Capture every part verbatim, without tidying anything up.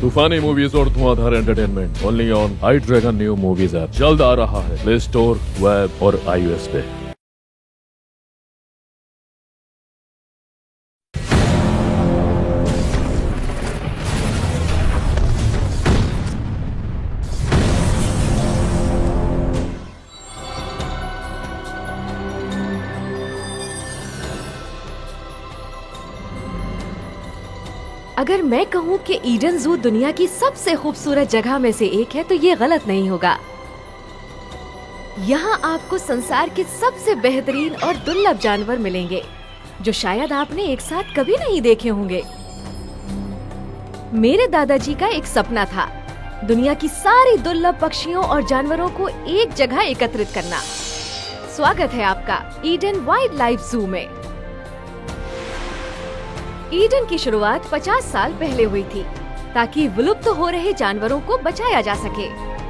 तूफानी मूवीज और धुआंधार entertainment only on I dragon new movies app जल्द आ रहा है प्ले स्टोर, वेब और आईओएस पे। अगर मैं कहूँ कि ईडन ज़ू दुनिया की सबसे खूबसूरत जगह में से एक है तो ये गलत नहीं होगा। यहाँ आपको संसार के सबसे बेहतरीन और दुर्लभ जानवर मिलेंगे जो शायद आपने एक साथ कभी नहीं देखे होंगे। मेरे दादाजी का एक सपना था दुनिया की सारी दुर्लभ पक्षियों और जानवरों को एक जगह एकत्रित करना। स्वागत है आपका ईडन वाइल्ड लाइफ जू में। ईडन की शुरुआत पचास साल पहले हुई थी ताकि विलुप्त हो रहे जानवरों को बचाया जा सके।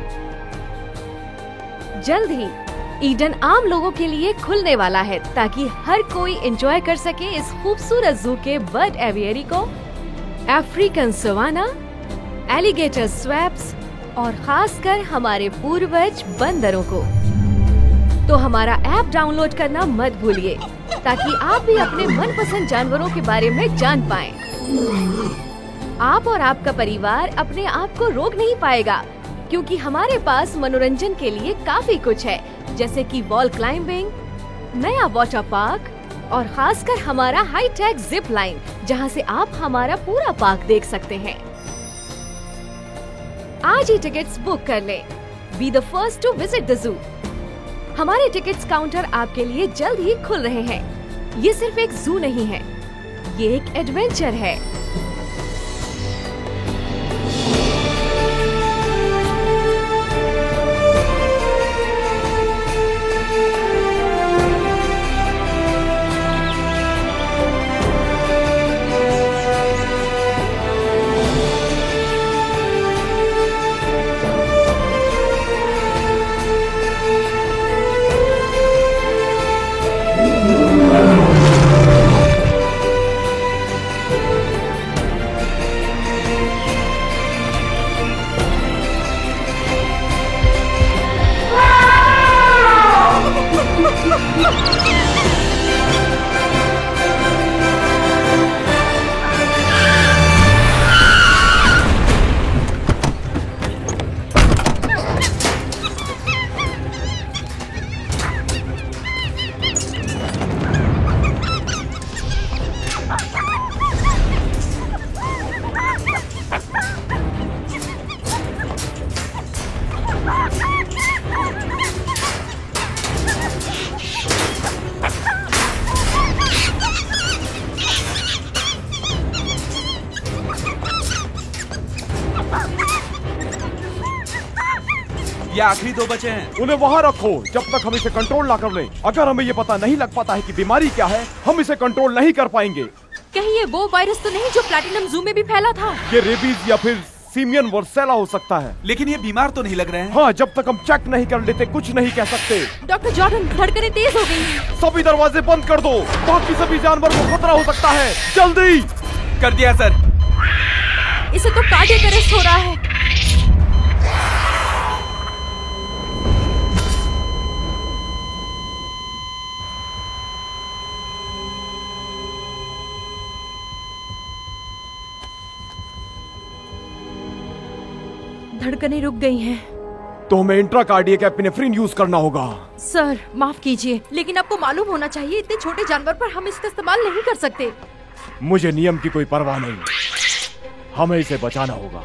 जल्द ही ईडन आम लोगों के लिए खुलने वाला है ताकि हर कोई एंजॉय कर सके इस खूबसूरत जू के बर्ड एवियरी को, अफ्रीकन सवाना, एलिगेटर स्वैप्स और खासकर हमारे पूर्वज बंदरों को। तो हमारा ऐप डाउनलोड करना मत भूलिए ताकि आप भी अपने मनपसंद जानवरों के बारे में जान पाएं। आप और आपका परिवार अपने आप को रोक नहीं पाएगा क्योंकि हमारे पास मनोरंजन के लिए काफी कुछ है, जैसे कि वॉल क्लाइंबिंग, नया वाटर पार्क और खासकर हमारा हाई टेक जिप लाइन जहाँ से आप हमारा पूरा पार्क देख सकते हैं। आज ही टिकट्स बुक कर लें। Be the first to visit the zoo. हमारे टिकट्स काउंटर आपके लिए जल्द ही खुल रहे हैं। ये सिर्फ एक जू नहीं है, ये एक एडवेंचर है। ये आखिरी दो बचे हैं। उन्हें वहाँ रखो जब तक हम इसे कंट्रोल ना कर लें। अगर हमें ये पता नहीं लग पाता है कि बीमारी क्या है, हम इसे कंट्रोल नहीं कर पाएंगे। कहीं ये वो वायरस तो नहीं जो प्लैटिनम जू में भी फैला था? ये रेबीज या फिर सीमियन वर्सेला हो सकता है। लेकिन ये बीमार तो नहीं लग रहे हैं। हाँ, जब तक हम चेक नहीं कर लेते कुछ नहीं कह सकते। डॉक्टर जॉर्डन, धड़कनें तेज हो गई हैं। सभी दरवाजे बंद कर दो, बाकी सभी जानवर को खतरा हो सकता है। जल्दी कर दिया सर। इसे तो कार्डियक अरेस्ट हो रहा है। धड़कनें रुक गई हैं। तो हमें इंट्राकार्डियक एपिनेफ्रिन यूज करना होगा। सर माफ कीजिए, लेकिन आपको मालूम होना चाहिए इतने छोटे जानवर पर हम इसका इस्तेमाल नहीं कर सकते। मुझे नियम की कोई परवाह नहीं, हमें इसे बचाना होगा।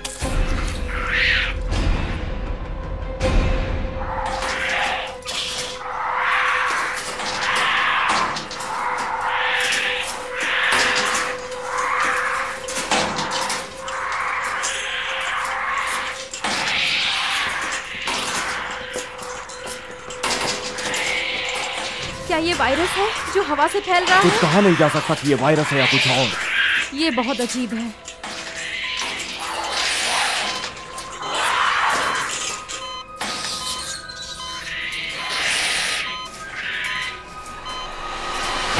क्या ये वायरस है जो हवा से फैल रहा कुछ है? कहा नहीं जा सकता कि ये वायरस है या कुछ और। ये बहुत अजीब है।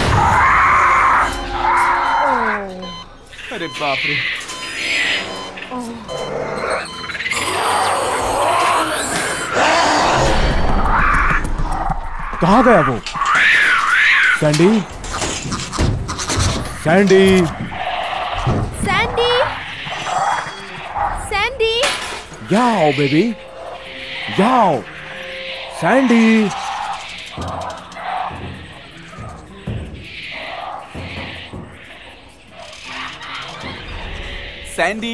अरे बाप रे। कहाँ गया वो? सैंडी, सैंडी, सैंडी, सैंडी, जाओ बेबी, जाओ, सैंडी। सैंडी,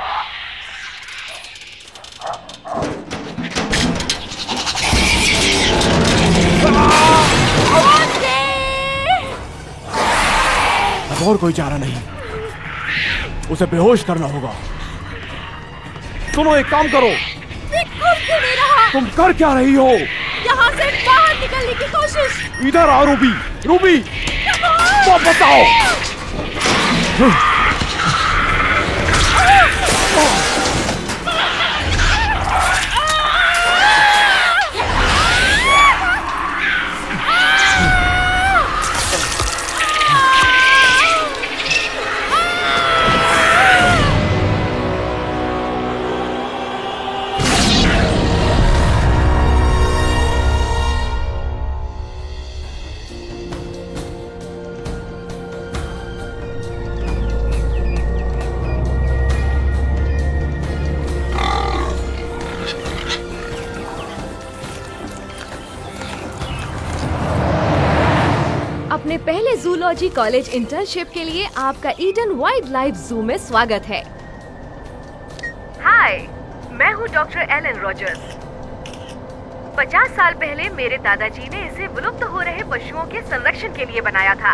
अब और कोई चारा नहीं, उसे बेहोश करना होगा। सुनो, एक काम करो। क्यों नहीं रहा? तुम कर क्या रही हो? यहाँ से बाहर निकलने की कोशिश। इधर आ रूबी, रूबी, वापस आओ। अपने पहले जूलॉजी कॉलेज इंटर्नशिप के लिए आपका ईडन वाइल्ड लाइफ जू में स्वागत है। हाय, मैं हूँ डॉक्टर एलन रॉजर्स। पचास साल पहले मेरे दादाजी ने इसे विलुप्त हो रहे पशुओं के संरक्षण के लिए बनाया था।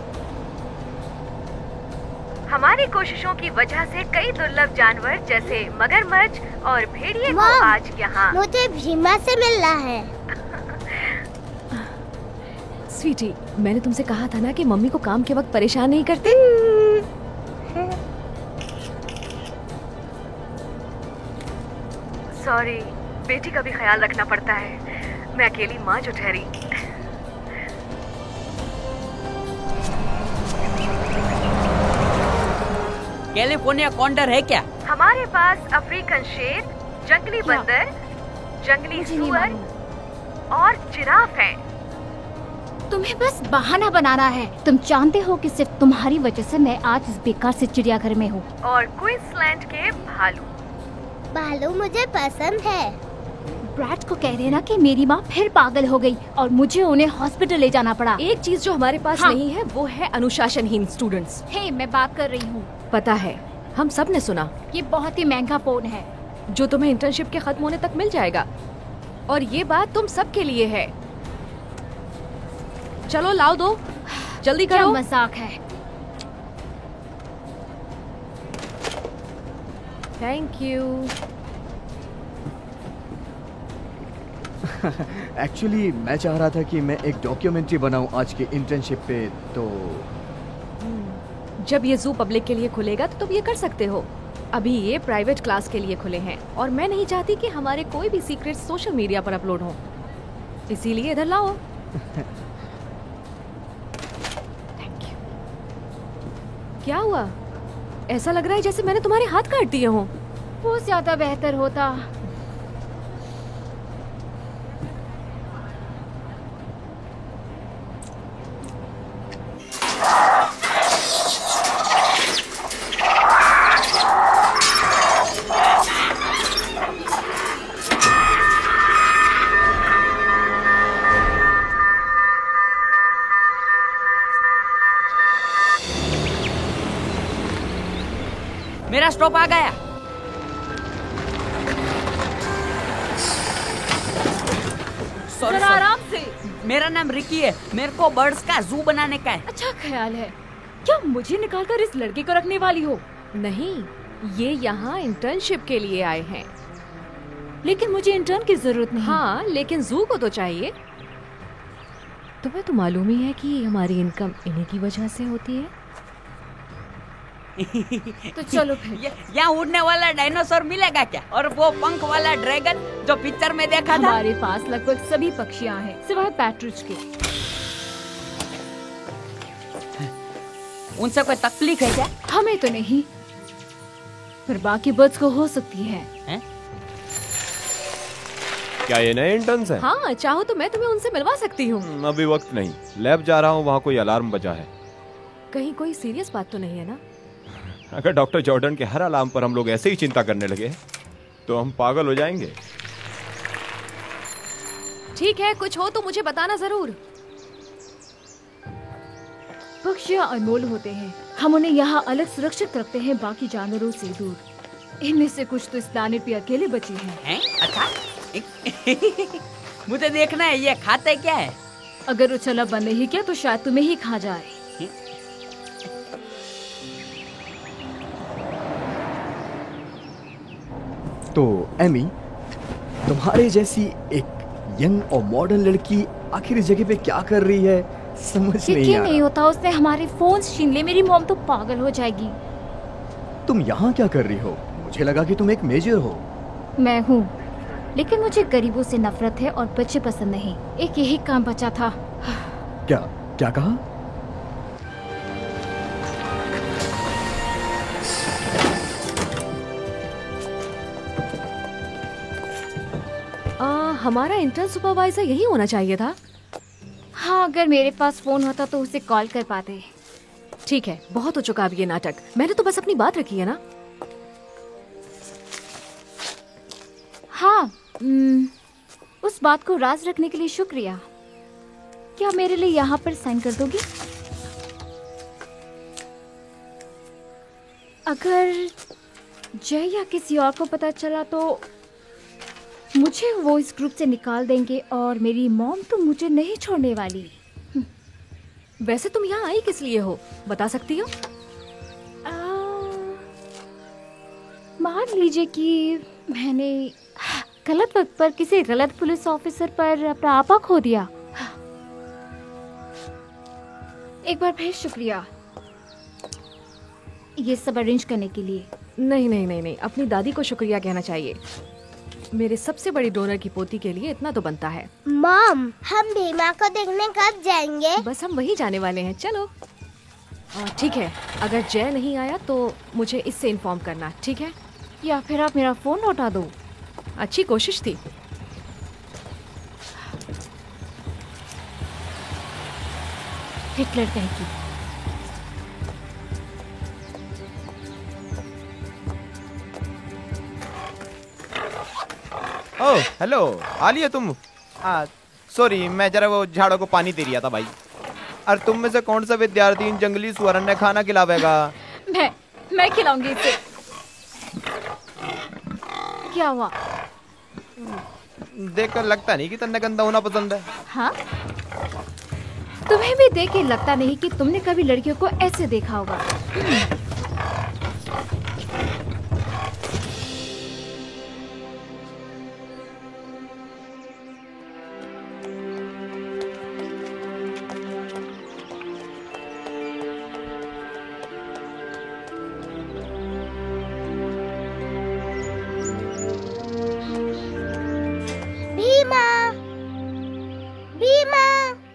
हमारी कोशिशों की वजह से कई दुर्लभ जानवर जैसे मगरमच्छ और भेड़िए को आज यहाँ। मुझे भीमा से मिलना है। स्वीटी, मैंने तुमसे कहा था ना कि मम्मी को काम के वक्त परेशान नहीं करते। सॉरी, बेटी का भी ख्याल रखना पड़ता है। मैं अकेली माँ जो ठहरी। कैलिफोर्निया कॉन्डर है क्या? हमारे पास अफ्रीकन शेर, जंगली बंदर, जंगली सुअर और जिराफ है। तुम्हें बस बहाना बनाना है। तुम जानते हो कि सिर्फ तुम्हारी वजह से मैं आज इस बेकार से चिड़ियाघर में हूँ। और क्वींसलैंड के भालू। भालू मुझे पसंद है। ब्रैड को कह देना कि मेरी माँ फिर पागल हो गई और मुझे उन्हें हॉस्पिटल ले जाना पड़ा। एक चीज जो हमारे पास हाँ। नहीं है वो है अनुशासनहीन स्टूडेंट्स। हे, मैं बात कर रही हूँ। पता है, हम सब ने सुना। ये बहुत ही महंगा फोन है जो तुम्हें इंटर्नशिप के खत्म होने तक मिल जाएगा, और ये बात तुम सब के लिए है। चलो लाओ दो, जल्दी क्या करो। मजाक है। Thank you. एक्चुअली मैं चाह रहा था कि मैं एक डॉक्यूमेंट्री बनाऊं आज के इंटर्नशिप पे, तो जब ये जू पब्लिक के लिए खुलेगा तो तुम ये कर सकते हो। अभी ये प्राइवेट क्लास के लिए खुले हैं और मैं नहीं चाहती कि हमारे कोई भी सीक्रेट सोशल मीडिया पर अपलोड हो, इसीलिए इधर लाओ। Thank you. क्या हुआ? ऐसा लग रहा है जैसे मैंने तुम्हारे हाथ काट दिए हों। वो ज्यादा बेहतर होता। मेरा स्टॉप आ गया। सॉरी, जरा आराम से। मेरा नाम रिकी है। मेरे को बर्ड्स का जू बनाने का है। अच्छा ख्याल है। क्या मुझे निकालकर इस लड़के को रखने वाली हो? नहीं, ये यहाँ इंटर्नशिप के लिए आए हैं। लेकिन मुझे इंटर्न की जरूरत नहीं। हाँ, लेकिन जू को तो चाहिए। तुम्हें तो मालूम ही है कि हमारी इनकम इन्हीं की वजह से होती है। तो चलो फिर। यहाँ उड़ने वाला डायनासोर मिलेगा क्या? और वो पंख वाला ड्रैगन जो पिक्चर में देखा था? हमारे पास लगभग सभी पक्षियाँ हैं सिवाय पैट्रिच के। उनसे कोई तकलीफ है क्या? हमें तो नहीं। पर बाकी बर्ड्स को हो सकती है। हैं? क्या ये नए इंटर्न्स हैं? हाँ, चाहो तो मैं तुम्हें उनसे मिलवा सकती हूँ। अभी वक्त नहीं, लैब जा रहा हूँ, वहाँ कोई अलार्म बजा है। कहीं कोई सीरियस बात तो नहीं है ना? अगर डॉक्टर जॉर्डन के हर अलार्म पर हम लोग ऐसे ही चिंता करने लगे तो हम पागल हो जाएंगे। ठीक है, कुछ हो तो मुझे बताना जरूर। पक्षियाँ अनमोल होते हैं, हम उन्हें यहाँ अलग सुरक्षित रखते हैं बाकी जानवरों से दूर। इनमें से कुछ तो इस प्लानेट पे अकेले बचे हैं। हैं? अच्छा मुझे देखना है ये खाते क्या है। अगर उछला बंद नहीं किया तो शायद तुम्हें ही खा जाए। तो एमी, तुम्हारे जैसी एक यंग और मॉडर्न लड़की आखिर इस जगह पे क्या कर रही है, समझ नहीं आ यकीन रहा। नहीं होता, उसने हमारे फोन छीन लिए। मेरी मॉम तो पागल हो जाएगी। तुम यहाँ क्या कर रही हो? मुझे लगा कि तुम एक मेजर हो। मैं हूँ, लेकिन मुझे गरीबों से नफरत है और बच्चे पसंद नहीं। एक यही काम बचा था। क्या क्या कहा? आ, हमारा इंटर्न सुपरवाइजर यही होना चाहिए था। हाँ, अगर मेरे पास फोन होता तो उसे कॉल कर पाते। ठीक है, बहुत हो चुका अब ये नाटक। मैंने तो बस अपनी बात रखी है ना। हाँ, उम, उस बात को राज रखने के लिए शुक्रिया। क्या मेरे लिए यहाँ पर साइन कर दोगी? अगर जय या किसी और को पता चला तो मुझे वो इस ग्रुप से निकाल देंगे और मेरी मॉम तो मुझे नहीं छोड़ने वाली। वैसे तुम यहाँ आई किस लिए हो, बता सकती हो? आ, मान लीजिए कि मैंने गलत वक्त पर किसी गलत पुलिस ऑफिसर पर अपना आपा खो दिया। एक बार फिर शुक्रिया ये सब अरेंज करने के लिए। नहीं नहीं नहीं नहीं, अपनी दादी को शुक्रिया कहना चाहिए। मेरे सबसे बड़ी डोनर की पोती के लिए इतना तो बनता है। मॉम, हम भीमा को देखने कब जाएंगे? बस हम वही जाने वाले हैं, चलो। आ, ठीक है, अगर जय नहीं आया तो मुझे इससे इन्फॉर्म करना, ठीक है? या फिर आप मेरा फोन लौटा दो। अच्छी कोशिश थी। हिटलर कहेगी। ओह हेलो, आ लिया तुम? सॉरी, मैं जरा वो झाड़ों को पानी दे रहा था भाई। और तुम में से कौन सा विद्यार्थी इन जंगली सुअरन ने खाना खिलावेगा? मैं मैं खिलाऊंगी इसे। क्या हुआ? देखकर लगता नहीं कि तन्ने गंदा होना पसंद है। हाँ, तुम्हें भी देख के लगता नहीं कि तुमने कभी लड़कियों को ऐसे देखा होगा। भीमा, भीमा।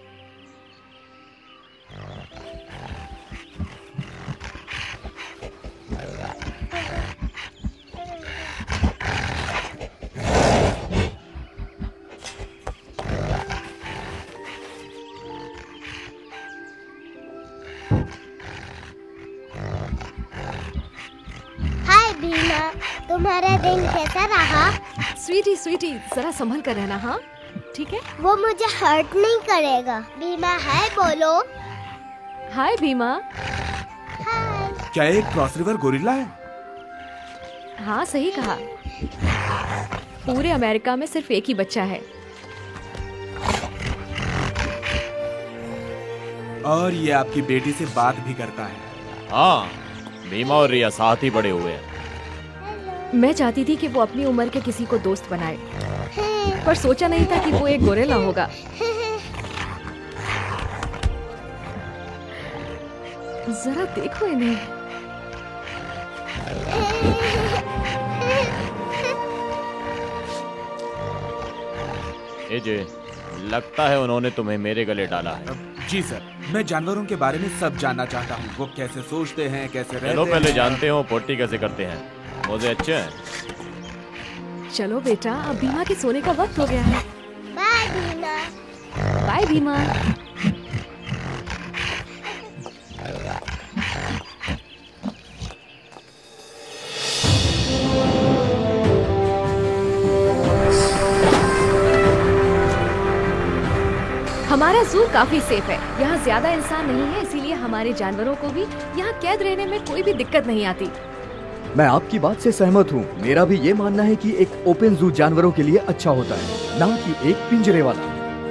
हाय भीमा, तुम्हारा दिन कैसा रहा? स्वीटी स्वीटी, जरा संभल कर रहना, हाँ? ठीक है? वो मुझे हर्ट नहीं करेगा। भीमा हाय बोलो। हाय भीमा। हाय। क्या एक क्रॉस रिवर गोरिल्ला है? हाँ, सही कहा। पूरे अमेरिका में सिर्फ एक ही बच्चा है। और ये आपकी बेटी से बात भी करता है। हाँ, भीमा और रिया साथ ही बड़े हुए हैं। मैं चाहती थी कि वो अपनी उम्र के किसी को दोस्त बनाए, पर सोचा नहीं था कि वो एक गोरिल्ला होगा। जरा देखो इन्हें। ए जे, लगता है उन्होंने तुम्हें मेरे गले डाला है। जी सर, मैं जानवरों के बारे में सब जानना चाहता हूँ। वो कैसे सोचते हैं, कैसे रहते चलो पहले हैं। जानते हो पोटी कैसे करते हैं। मजे अच्छे हैं। चलो बेटा, अब भीमा के सोने का वक्त हो गया है। बाय भीमा। बाय भीमा। हमारा जू काफी सेफ है। यहाँ ज्यादा इंसान नहीं है, इसीलिए हमारे जानवरों को भी यहाँ कैद रहने में कोई भी दिक्कत नहीं आती। मैं आपकी बात से सहमत हूँ। मेरा भी ये मानना है कि एक ओपन जू जानवरों के लिए अच्छा होता है, ना कि एक पिंजरे वाला।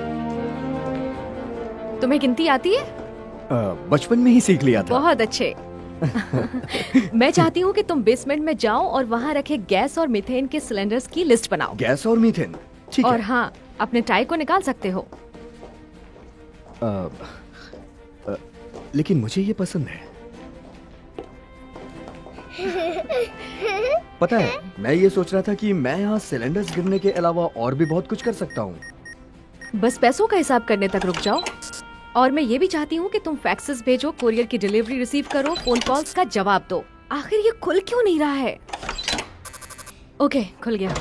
तुम्हें गिनती आती है? बचपन में ही सीख लिया था। बहुत अच्छे। मैं चाहती हूँ कि तुम बेसमेंट में जाओ और वहाँ रखे गैस और मीथेन के सिलेंडर्स की लिस्ट बनाओ। गैस और मीथेन, ठीक है। और हाँ, अपने टाई को निकाल सकते हो। आ, आ, लेकिन मुझे ये पसंद है। पता है, मैं ये सोच रहा था कि मैं यहाँ सिलेंडर्स गिरने के अलावा और भी बहुत कुछ कर सकता हूँ। बस पैसों का हिसाब करने तक रुक जाओ। और मैं ये भी चाहती हूँ कि तुम फैक्सेस भेजो, कोरियर की डिलीवरी रिसीव करो, फोन कॉल्स का जवाब दो। आखिर ये खुल क्यों नहीं रहा है? ओके, खुल गया।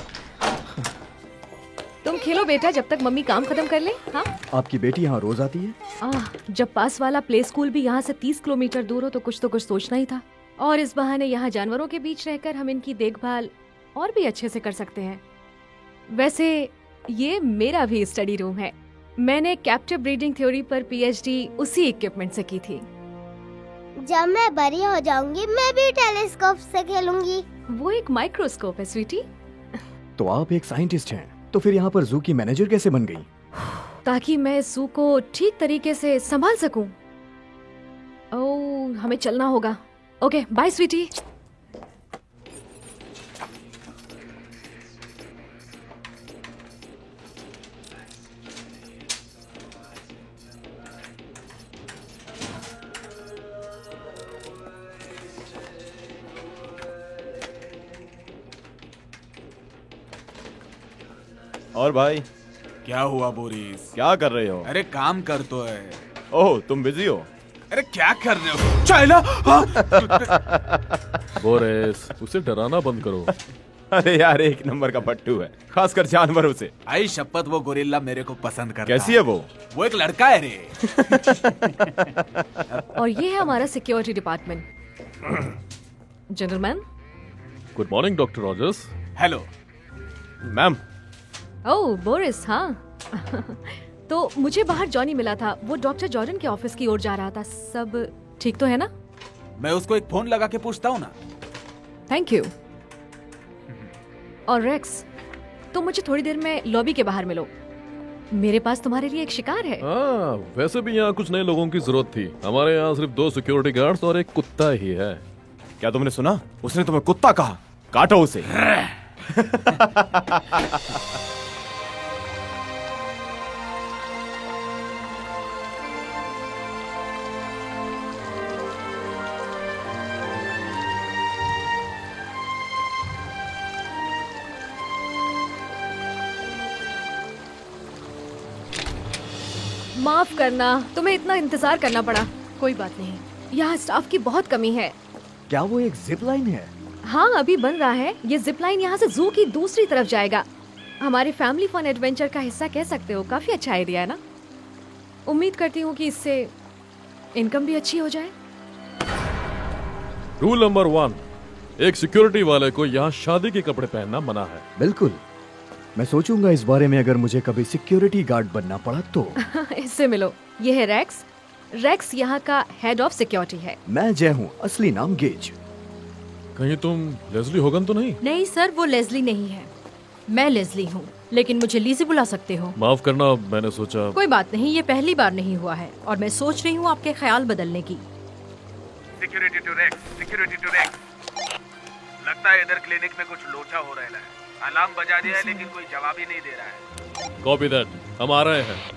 तुम खेलो बेटा, जब तक मम्मी काम खत्म कर ले। हाँ? आपकी बेटी यहाँ रोज आती है? आह, जब पास वाला प्ले स्कूल भी यहाँ से तीस किलोमीटर दूर हो तो कुछ तो कुछ सोचना ही था। और इस बहाने यहाँ जानवरों के बीच रहकर हम इनकी देखभाल और भी अच्छे से कर सकते हैं। वैसे ये मेरा भी स्टडी रूम है। मैंने कैप्टिव ब्रीडिंग थ्योरी पर पीएचडी उसी इक्विपमेंट से की थी। जब मैं बड़ी हो जाऊंगी मैं भी टेलीस्कोप से खेलूंगी। वो एक माइक्रोस्कोप है स्वीटी। तो आप एक साइंटिस्ट हैं, तो फिर यहाँ पर जू की मैनेजर कैसे बन गई? ताकि मैं जू को ठीक तरीके से संभाल सकूं। ओह, हमें चलना होगा। Okay, bye sweetie. और भाई क्या हुआ बोरिस? क्या कर रहे हो? अरे काम कर तो है। ओह, तुम बिजी हो? अरे क्या कर रहे हो? चाइना! बोरिस, उसे डराना बंद करो। अरे यार, एक नंबर का पट्टू है, खासकर जानवरों से। आई शपथ, वो गोरिल्ला मेरे को पसंद करता है। कैसी है वो? वो एक लड़का है रे। और ये है हमारा security department. Gentleman. Good morning doctor Rogers. Hello ma'am. Oh Boris, हाँ। तो मुझे बाहर जॉनी मिला था। वो डॉक्टर जॉर्डन के ऑफिस की ओर जा रहा था। सब ठीक तो है ना? मैं उसको एक फोन लगा के पूछता हूँ ना। Thank you. और रेक्स, तुम मुझे थोड़ी देर में लॉबी के बाहर मिलो। मेरे पास तुम्हारे लिए एक शिकार है। हाँ, वैसे भी यहाँ कुछ नए लोगों की जरूरत थी। हमारे यहाँ सिर्फ दो सिक्योरिटी गार्ड्स और एक कुत्ता ही है। क्या तुमने सुना? उसने तुम्हें कुत्ता कहा। काटो उसे। माफ करना, तुम्हें इतना इंतजार करना पड़ा। कोई बात नहीं, यहाँ स्टाफ की बहुत कमी है। क्या वो एक जिप लाइन है? हाँ, अभी बन रहा है। ये जिप लाइन यहाँ से जू की दूसरी तरफ जाएगा। हमारे फैमिली फन एडवेंचर का हिस्सा कह सकते हो। काफी अच्छा आइडिया है ना? उम्मीद करती हूँ कि इससे इनकम भी अच्छी हो जाए। रूल नंबर वन, एक सिक्योरिटी वाले को यहाँ शादी के कपड़े पहनना मना है। बिल्कुल, मैं सोचूंगा इस बारे में अगर मुझे कभी सिक्योरिटी गार्ड बनना पड़ा तो। इससे मिलो, ये है रेक्स। रेक्स यहाँ का हेड ऑफ सिक्योरिटी है। मैं जय हूँ, असली नाम गेज। कहीं तुम लेस्ली होगन तो नहीं? नहीं सर, वो लेस्ली नहीं है। मैं लेस्ली हूँ, लेकिन मुझे लीजी बुला सकते हो। माफ करना, मैंने सोचा। कोई बात नहीं, ये पहली बार नहीं हुआ है और मैं सोच रही हूँ आपके ख्याल बदलने की। Security to Rex, security to Rex. लगता है इधर क्लिनिक में कुछ लोचा हो रहा है। अलार्म बजा दिया है लेकिन कोई जवाब ही नहीं दे रहा है। कॉपी दैट, हम आ रहे हैं।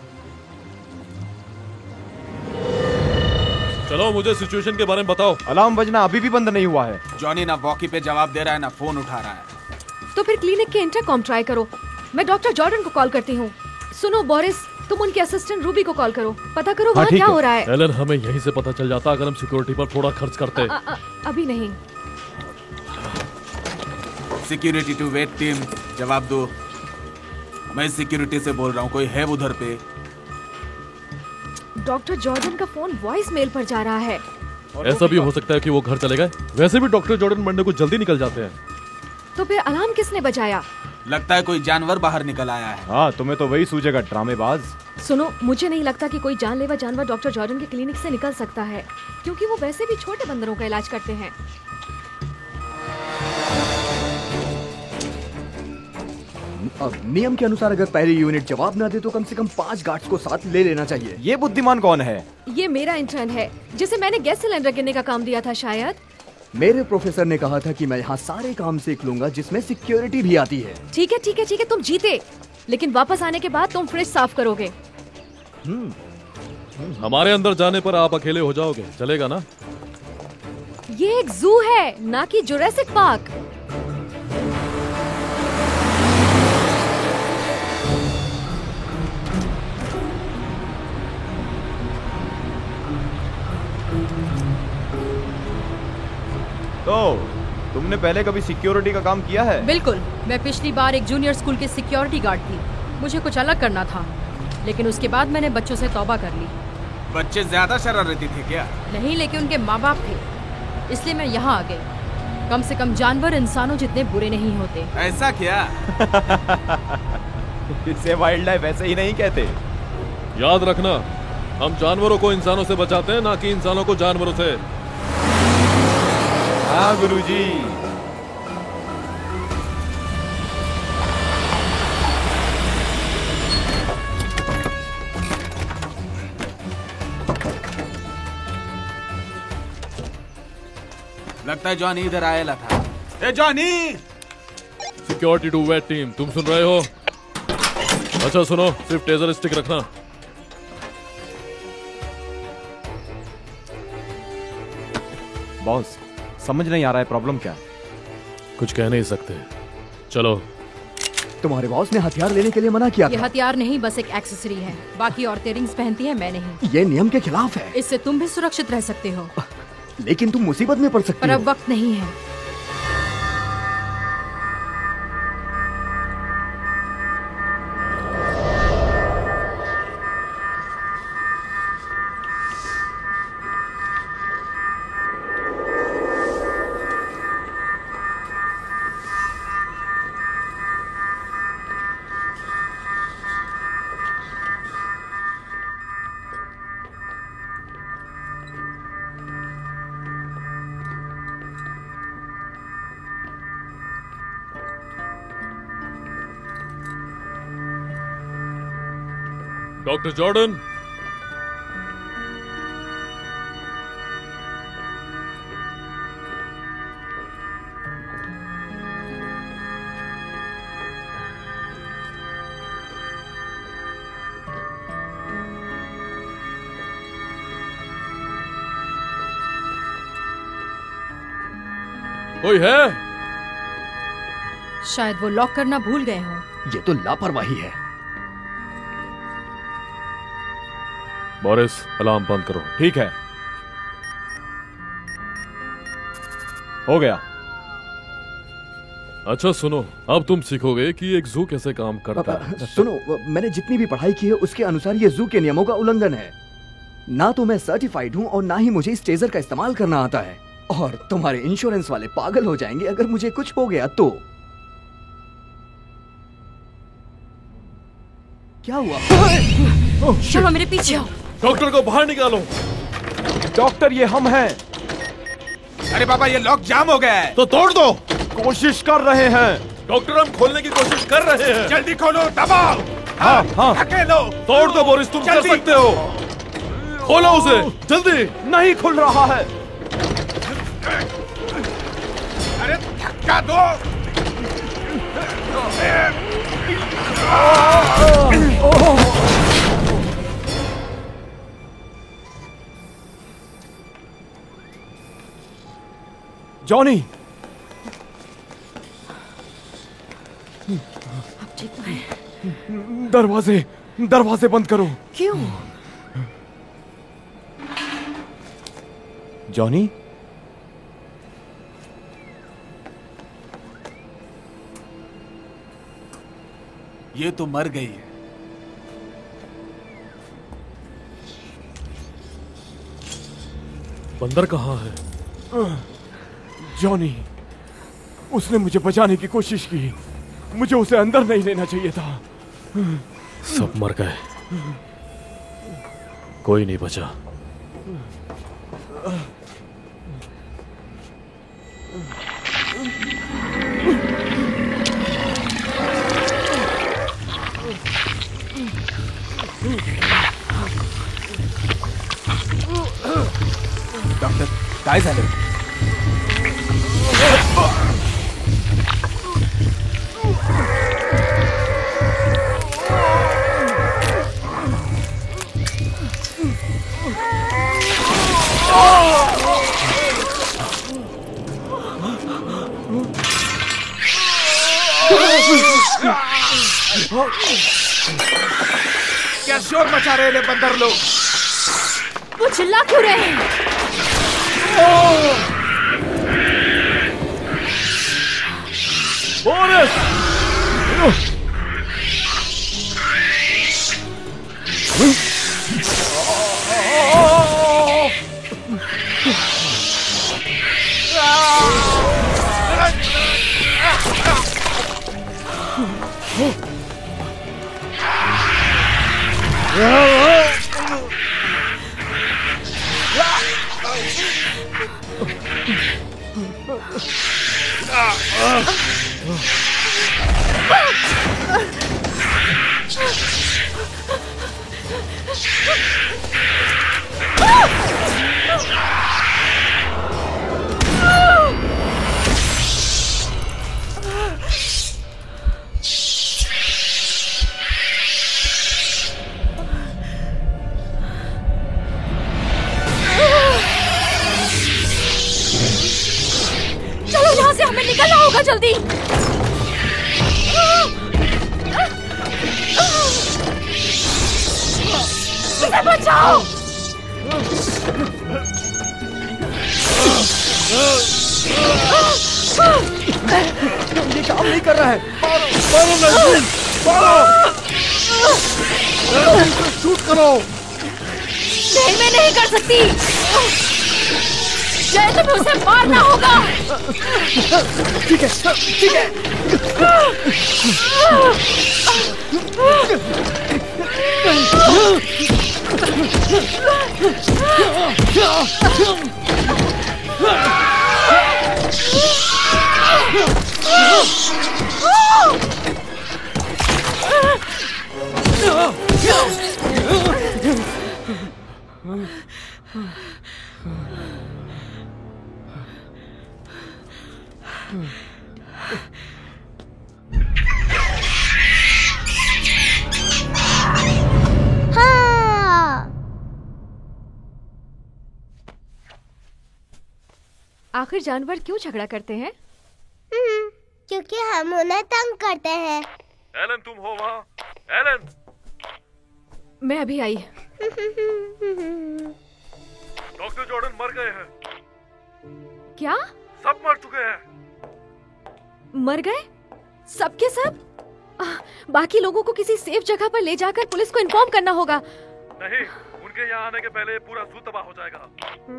चलो, मुझे सिचुएशन के बारे में बताओ। अलार्म बजना अभी भी बंद नहीं हुआ है। जॉनी ना वॉकी पे जवाब दे रहा है ना फोन उठा रहा है। तो फिर क्लिनिक के इंटरकॉम ट्राई करो। मैं डॉक्टर जॉर्डन को कॉल करती हूँ। सुनो बोरिस, तुम उनके असिस्टेंट रूबी को कॉल करो। पता करो वहाँ क्या हो रहा है। एलन, हमें यहीं से पता चल जाता अगर हम सिक्योरिटी पर थोड़ा खर्च करते। आ, आ, अभी नहीं। सिक्योरिटी टू वेट टीम, जवाब दो। मैं सिक्योरिटी से बोल रहा हूँ, कोई है उधर पे? डॉक्टर जॉर्डन का फोन वॉइस मेल पर जा रहा है। ऐसा भी हो सकता है कि वो घर चले गए। वैसे भी डॉक्टर जॉर्डन मंडे को जल्दी निकल जाते हैं। तो फिर अलार्म किसने बजाया? लगता है कोई जानवर बाहर निकल आया है। हाँ, तुम्हें तो वही सूझेगा, ड्रामेबाज। सुनो, मुझे नहीं लगता कि कोई जानलेवा जानवर डॉक्टर जॉर्डन के क्लिनिक से निकल सकता है, क्योंकि वो वैसे भी छोटे बंदरों का इलाज करते हैं। अब नियम के अनुसार अगर पहली यूनिट जवाब ना दे तो कम से कम पांच गार्ड्स को साथ ले लेना चाहिए। ये बुद्धिमान कौन है? ये मेरा इंटर्न है, जिसे मैंने गैस सिलेंडर गिनने का काम दिया था शायद। मेरे प्रोफेसर ने कहा था कि मैं यहाँ सारे काम सीख लूंगा जिसमें सिक्योरिटी भी आती है। ठीक है ठीक है ठीक है, तुम जीते, लेकिन वापस आने के बाद तुम फ्रिज साफ करोगे। हमारे अंदर जाने पर आप अकेले हो जाओगे, चलेगा ना? ये एक जू है, ना कि जुरासिक पार्क। तो तुमने पहले कभी सिक्योरिटी का काम किया है? बिल्कुल, मैं पिछली बार एक जूनियर स्कूल के सिक्योरिटी गार्ड थी। मुझे कुछ अलग करना था, लेकिन उसके बाद मैंने बच्चों से तौबा कर ली। बच्चे ज्यादा शरारती थे क्या? नहीं, लेकिन उनके माँ बाप थे, इसलिए मैं यहाँ आ गई। कम से कम जानवर इंसानों जितने बुरे नहीं होते। ऐसा क्या? इसे वाइल्ड लाइफ ऐसे ही नहीं कहते। याद रखना, हम जानवरों को इंसानों से बचाते हैं, ना कि इंसानों को जानवरों से। हाँ गुरुजी। लगता है जॉनी इधर आया था। ए Johnny! Security to vet team, तुम सुन रहे हो? अच्छा सुनो, सिर्फ टेजर स्टिक रखना। बॉस, समझ नहीं आ रहा है प्रॉब्लम क्या? कुछ कह नहीं सकते, चलो। तुम्हारे बॉस ने हथियार लेने के लिए मना किया ये था। हथियार नहीं, बस एक एक्सेसरी है। बाकी औरतें रिंग्स पहनती हैं, मैं नहीं। ये नियम के खिलाफ है। इससे तुम भी सुरक्षित रह सकते हो। लेकिन तुम मुसीबत में पड़ सकती पर हो। अब वक्त नहीं है। डॉक्टर जॉर्डन, कोई है? शायद वो लॉक करना भूल गए हो। ये तो लापरवाही है। बोरिस, अलार्म बंद करो। ठीक है, हो गया। अच्छा सुनो, अब तुम सीखोगे कि एक जू कैसे काम करता है। सुनो, मैंने जितनी भी पढ़ाई की है उसके अनुसार ये जू के नियमों का उल्लंघन है। ना तो मैं सर्टिफाइड हूँ और ना ही मुझे इस टेजर का इस्तेमाल करना आता है। और तुम्हारे इंश्योरेंस वाले पागल हो जाएंगे अगर मुझे कुछ हो गया तो। क्या हुआ? चलो मेरे पीछे आओ। डॉक्टर को बाहर निकालो। डॉक्टर, ये हम हैं। अरे बाबा, ये लॉक जाम हो गया है। तो तोड़ दो। कोशिश कर रहे हैं डॉक्टर, हम खोलने की कोशिश कर रहे हैं। जल्दी खोलो, दबाओ। हाँ हाँ, धकेलो। तोड़ दो बोरिस, तुम कर सकते हो। खोलो उसे, जल्दी। नहीं खुल रहा है। अरे धक्का दो। जॉनी, अब ठीक तो है। दरवाजे दरवाजे बंद करो। क्यों? जॉनी, ये तो मर गई है। बंदर कहाँ है? जॉनी, उसने मुझे बचाने की कोशिश की। मुझे उसे अंदर नहीं लेना चाहिए था। सब मर गए, कोई नहीं बचा। डॉक्टर, काय झालं? क्या शोर मचा रहे हैं बंदर लोग? वो चिल्ला क्यों रहे हैं? बोरिस! चलो यहाँ से, हमें निकलना होगा जल्दी। मुझे बचाओ। ये काम नहीं कर रहा है। मारो, मारो नजदीक, मारो। शूट करो। नहीं, मैं नहीं कर सकती। जय, तुम्हें उसे मारना होगा। ठीक है, ठीक है। आखिर जानवर क्यों झगड़ा करते हैं? क्योंकि हम उन्हें तंग करते हैं। एलन, तुम हो वहाँ? एलन! मैं अभी आई। डॉक्टर जॉर्डन मर गए हैं। क्या? सब मर चुके हैं। मर गए? सब के सब? आ, बाकी लोगों को किसी सेफ जगह पर ले जाकर पुलिस को इन्फॉर्म करना होगा। नहीं, उनके यहाँ आने के पहले पूरा जू तबाह हो जाएगा।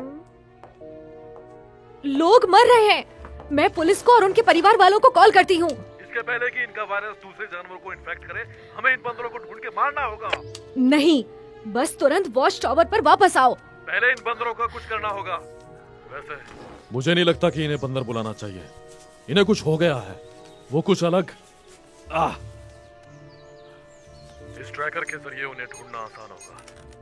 लोग मर रहे हैं। मैं पुलिस को और उनके परिवार वालों को कॉल करती हूँ। इसके पहले कि इनका वायरस दूसरे जानवरों को इन्फेक्ट करे, हमें इन बंदरों को ढूंढ के मारना होगा। नहीं, बस तुरंत वॉच टावर पर वापस आओ। पहले इन बंदरों का कुछ करना होगा। वैसे मुझे नहीं लगता कि इन्हें बंदर बुलाना चाहिए। इन्हें कुछ हो गया है, वो कुछ अलग। आह! इस ट्रैकर के जरिए उन्हें ढूंढना आसान होगा।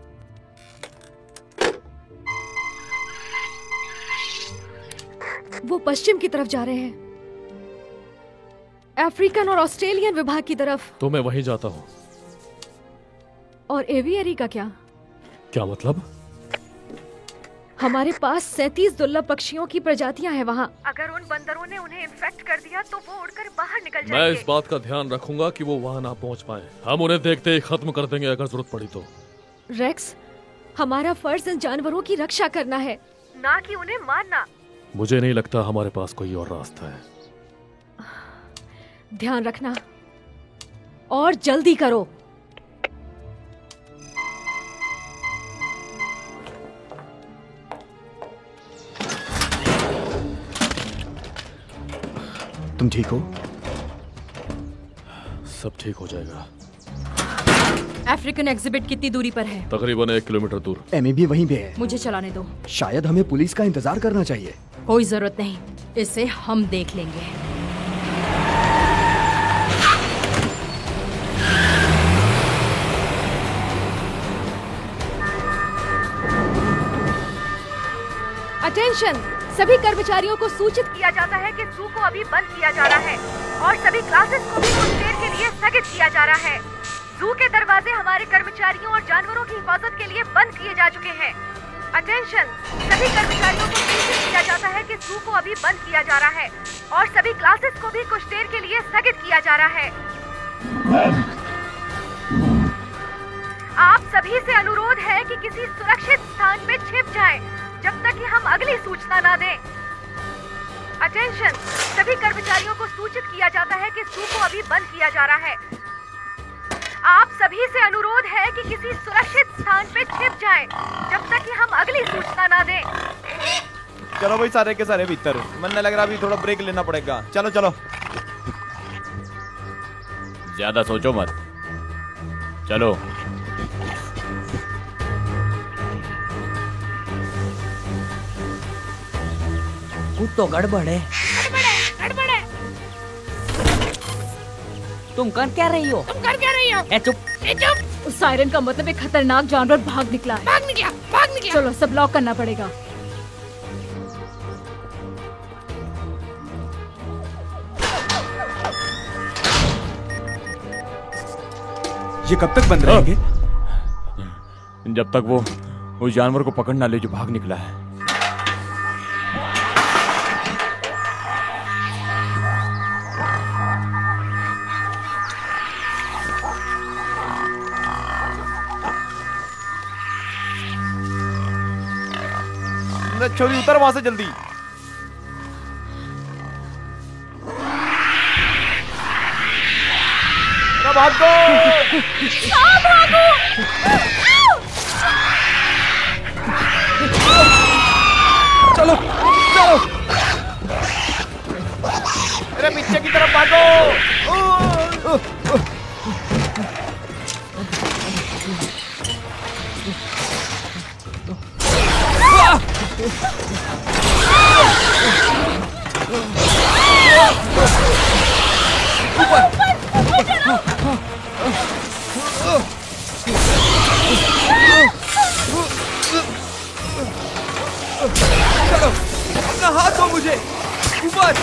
वो पश्चिम की तरफ जा रहे हैं, अफ्रीकन और ऑस्ट्रेलियन विभाग की तरफ। तो मैं वहीं जाता हूँ। और एवियरी का क्या? क्या मतलब? हमारे पास सैंतीस दुर्लभ पक्षियों की प्रजातियां हैं वहाँ। अगर उन बंदरों ने उन्हें इन्फेक्ट कर दिया तो वो उड़कर बाहर निकल जाएंगे। मैं इस बात का ध्यान रखूंगा कि वो वहाँ ना पहुँच पाए। हम उन्हें देखते ही खत्म कर देंगे अगर जरूरत पड़ी तो। रेक्स, हमारा फर्ज इन जानवरों की रक्षा करना है, ना कि उन्हें मारना। मुझे नहीं लगता हमारे पास कोई और रास्ता है। ध्यान रखना। और जल्दी करो। तुम ठीक हो? सब ठीक हो जाएगा। अफ्रीकन एग्जिबिट कितनी दूरी पर है? तकरीबन एक किलोमीटर दूर। एमी भी वहीं पे है। मुझे चलाने दो। शायद हमें पुलिस का इंतजार करना चाहिए। कोई जरूरत नहीं, इसे हम देख लेंगे। अटेंशन, सभी कर्मचारियों को सूचित किया जाता है कि जू को अभी बंद किया जा रहा है और सभी क्लासेस को भी कुछ देर के लिए स्थगित किया जा रहा है। जू के दरवाजे हमारे कर्मचारियों और जानवरों की हिफाजत के लिए बंद किए जा चुके हैं। अटेंशन, सभी कर्मचारियों को सूचित किया जाता है कि जू को अभी बंद किया जा रहा है और सभी क्लासेस को भी कुछ देर के लिए स्थगित किया जा रहा है। आप सभी से अनुरोध है कि किसी सुरक्षित स्थान में छिप जाएं, जब तक कि हम अगली सूचना ना दें। अटेंशन, सभी कर्मचारियों को सूचित किया जाता है कि जू को अभी बंद किया जा रहा है। आप सभी से अनुरोध है कि किसी सुरक्षित स्थान पे छिप जाएं, जब तक कि हम अगली सूचना ना दें। चलो भाई, सारे के सारे भीतर। मन लग रहा अभी थोड़ा ब्रेक लेना पड़ेगा। चलो चलो, ज्यादा सोचो मत, चलो। कुछ तो गड़बड़ है। गड़बड़ है। तुम कर क्या रही हो? तुम कर क्या रही हो? ए चुप। ए चुप। उस सायरन का मतलब एक खतरनाक जानवर भाग निकला है। भाग निकला, भाग निकला। चलो सब लॉक करना पड़ेगा। ये कब तक बंद रहेंगे? जब तक वो उस जानवर को पकड़ ना ले जो भाग निकला है। छोरी उतर वहां से जल्दी। भागो, भागो। चलो चलो, अरे पीछे की तरफ भागो। चलो, अपना हाथ दो मुझे। ऊपर।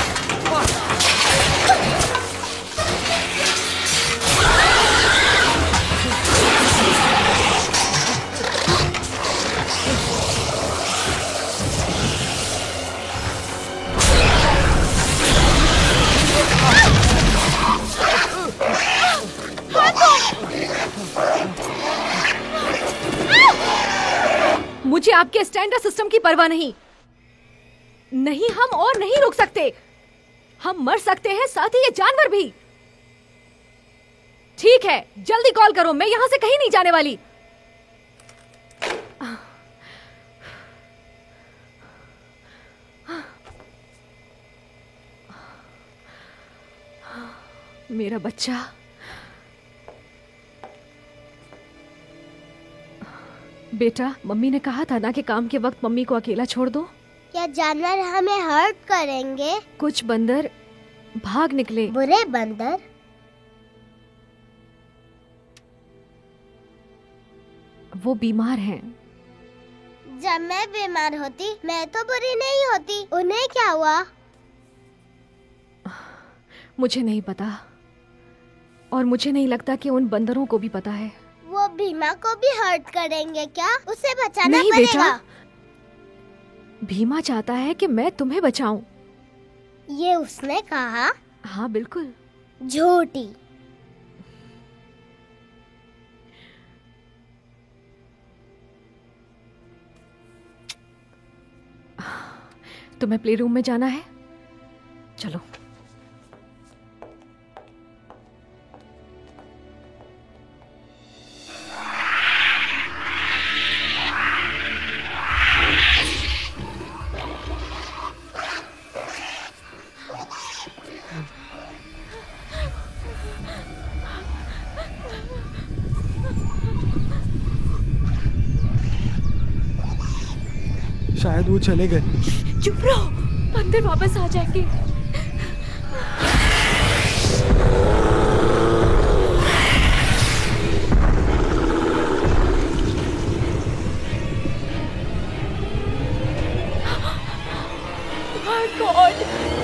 मुझे आपके स्टैंडर्ड सिस्टम की परवाह नहीं। नहीं, हम और नहीं रुक सकते। हम मर सकते हैं, साथ ही ये जानवर भी। ठीक है, जल्दी कॉल करो, मैं यहां से कहीं नहीं जाने वाली। मेरा बच्चा। बेटा, मम्मी ने कहा था ना कि काम के वक्त मम्मी को अकेला छोड़ दो। क्या जानवर हमें हर्ट करेंगे? कुछ बंदर भाग निकले। बुरे बंदर? वो बीमार हैं। जब मैं बीमार होती, मैं तो बुरी नहीं होती। उन्हें क्या हुआ? मुझे नहीं पता, और मुझे नहीं लगता कि उन बंदरों को भी पता है। वो भीमा को भी हर्ट करेंगे क्या? उसे बचाना नहीं पड़ेगा। बेटा, भीमा चाहता है कि मैं तुम्हें बचाऊं। ये उसने कहा? हाँ बिल्कुल। झूठी। तुम्हें प्ले रूम में जाना है? चलो। शायद वो चले गए। चुप रहो, बंदर वापस आ जाएंगे। My God!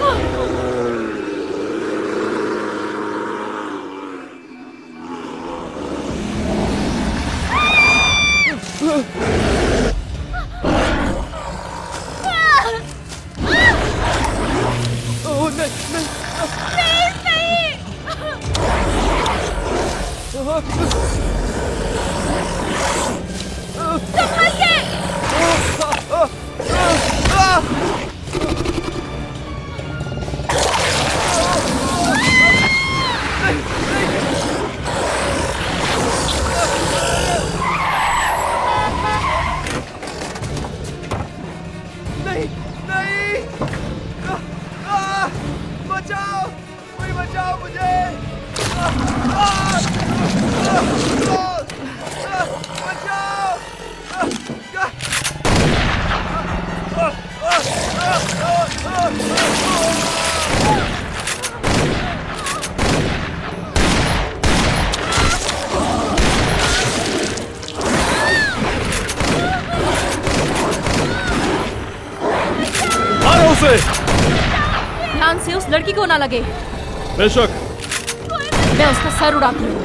ध्यान से उस लड़की को ना लगे। बेशक। मैं उसका सर उड़ाती हूँ।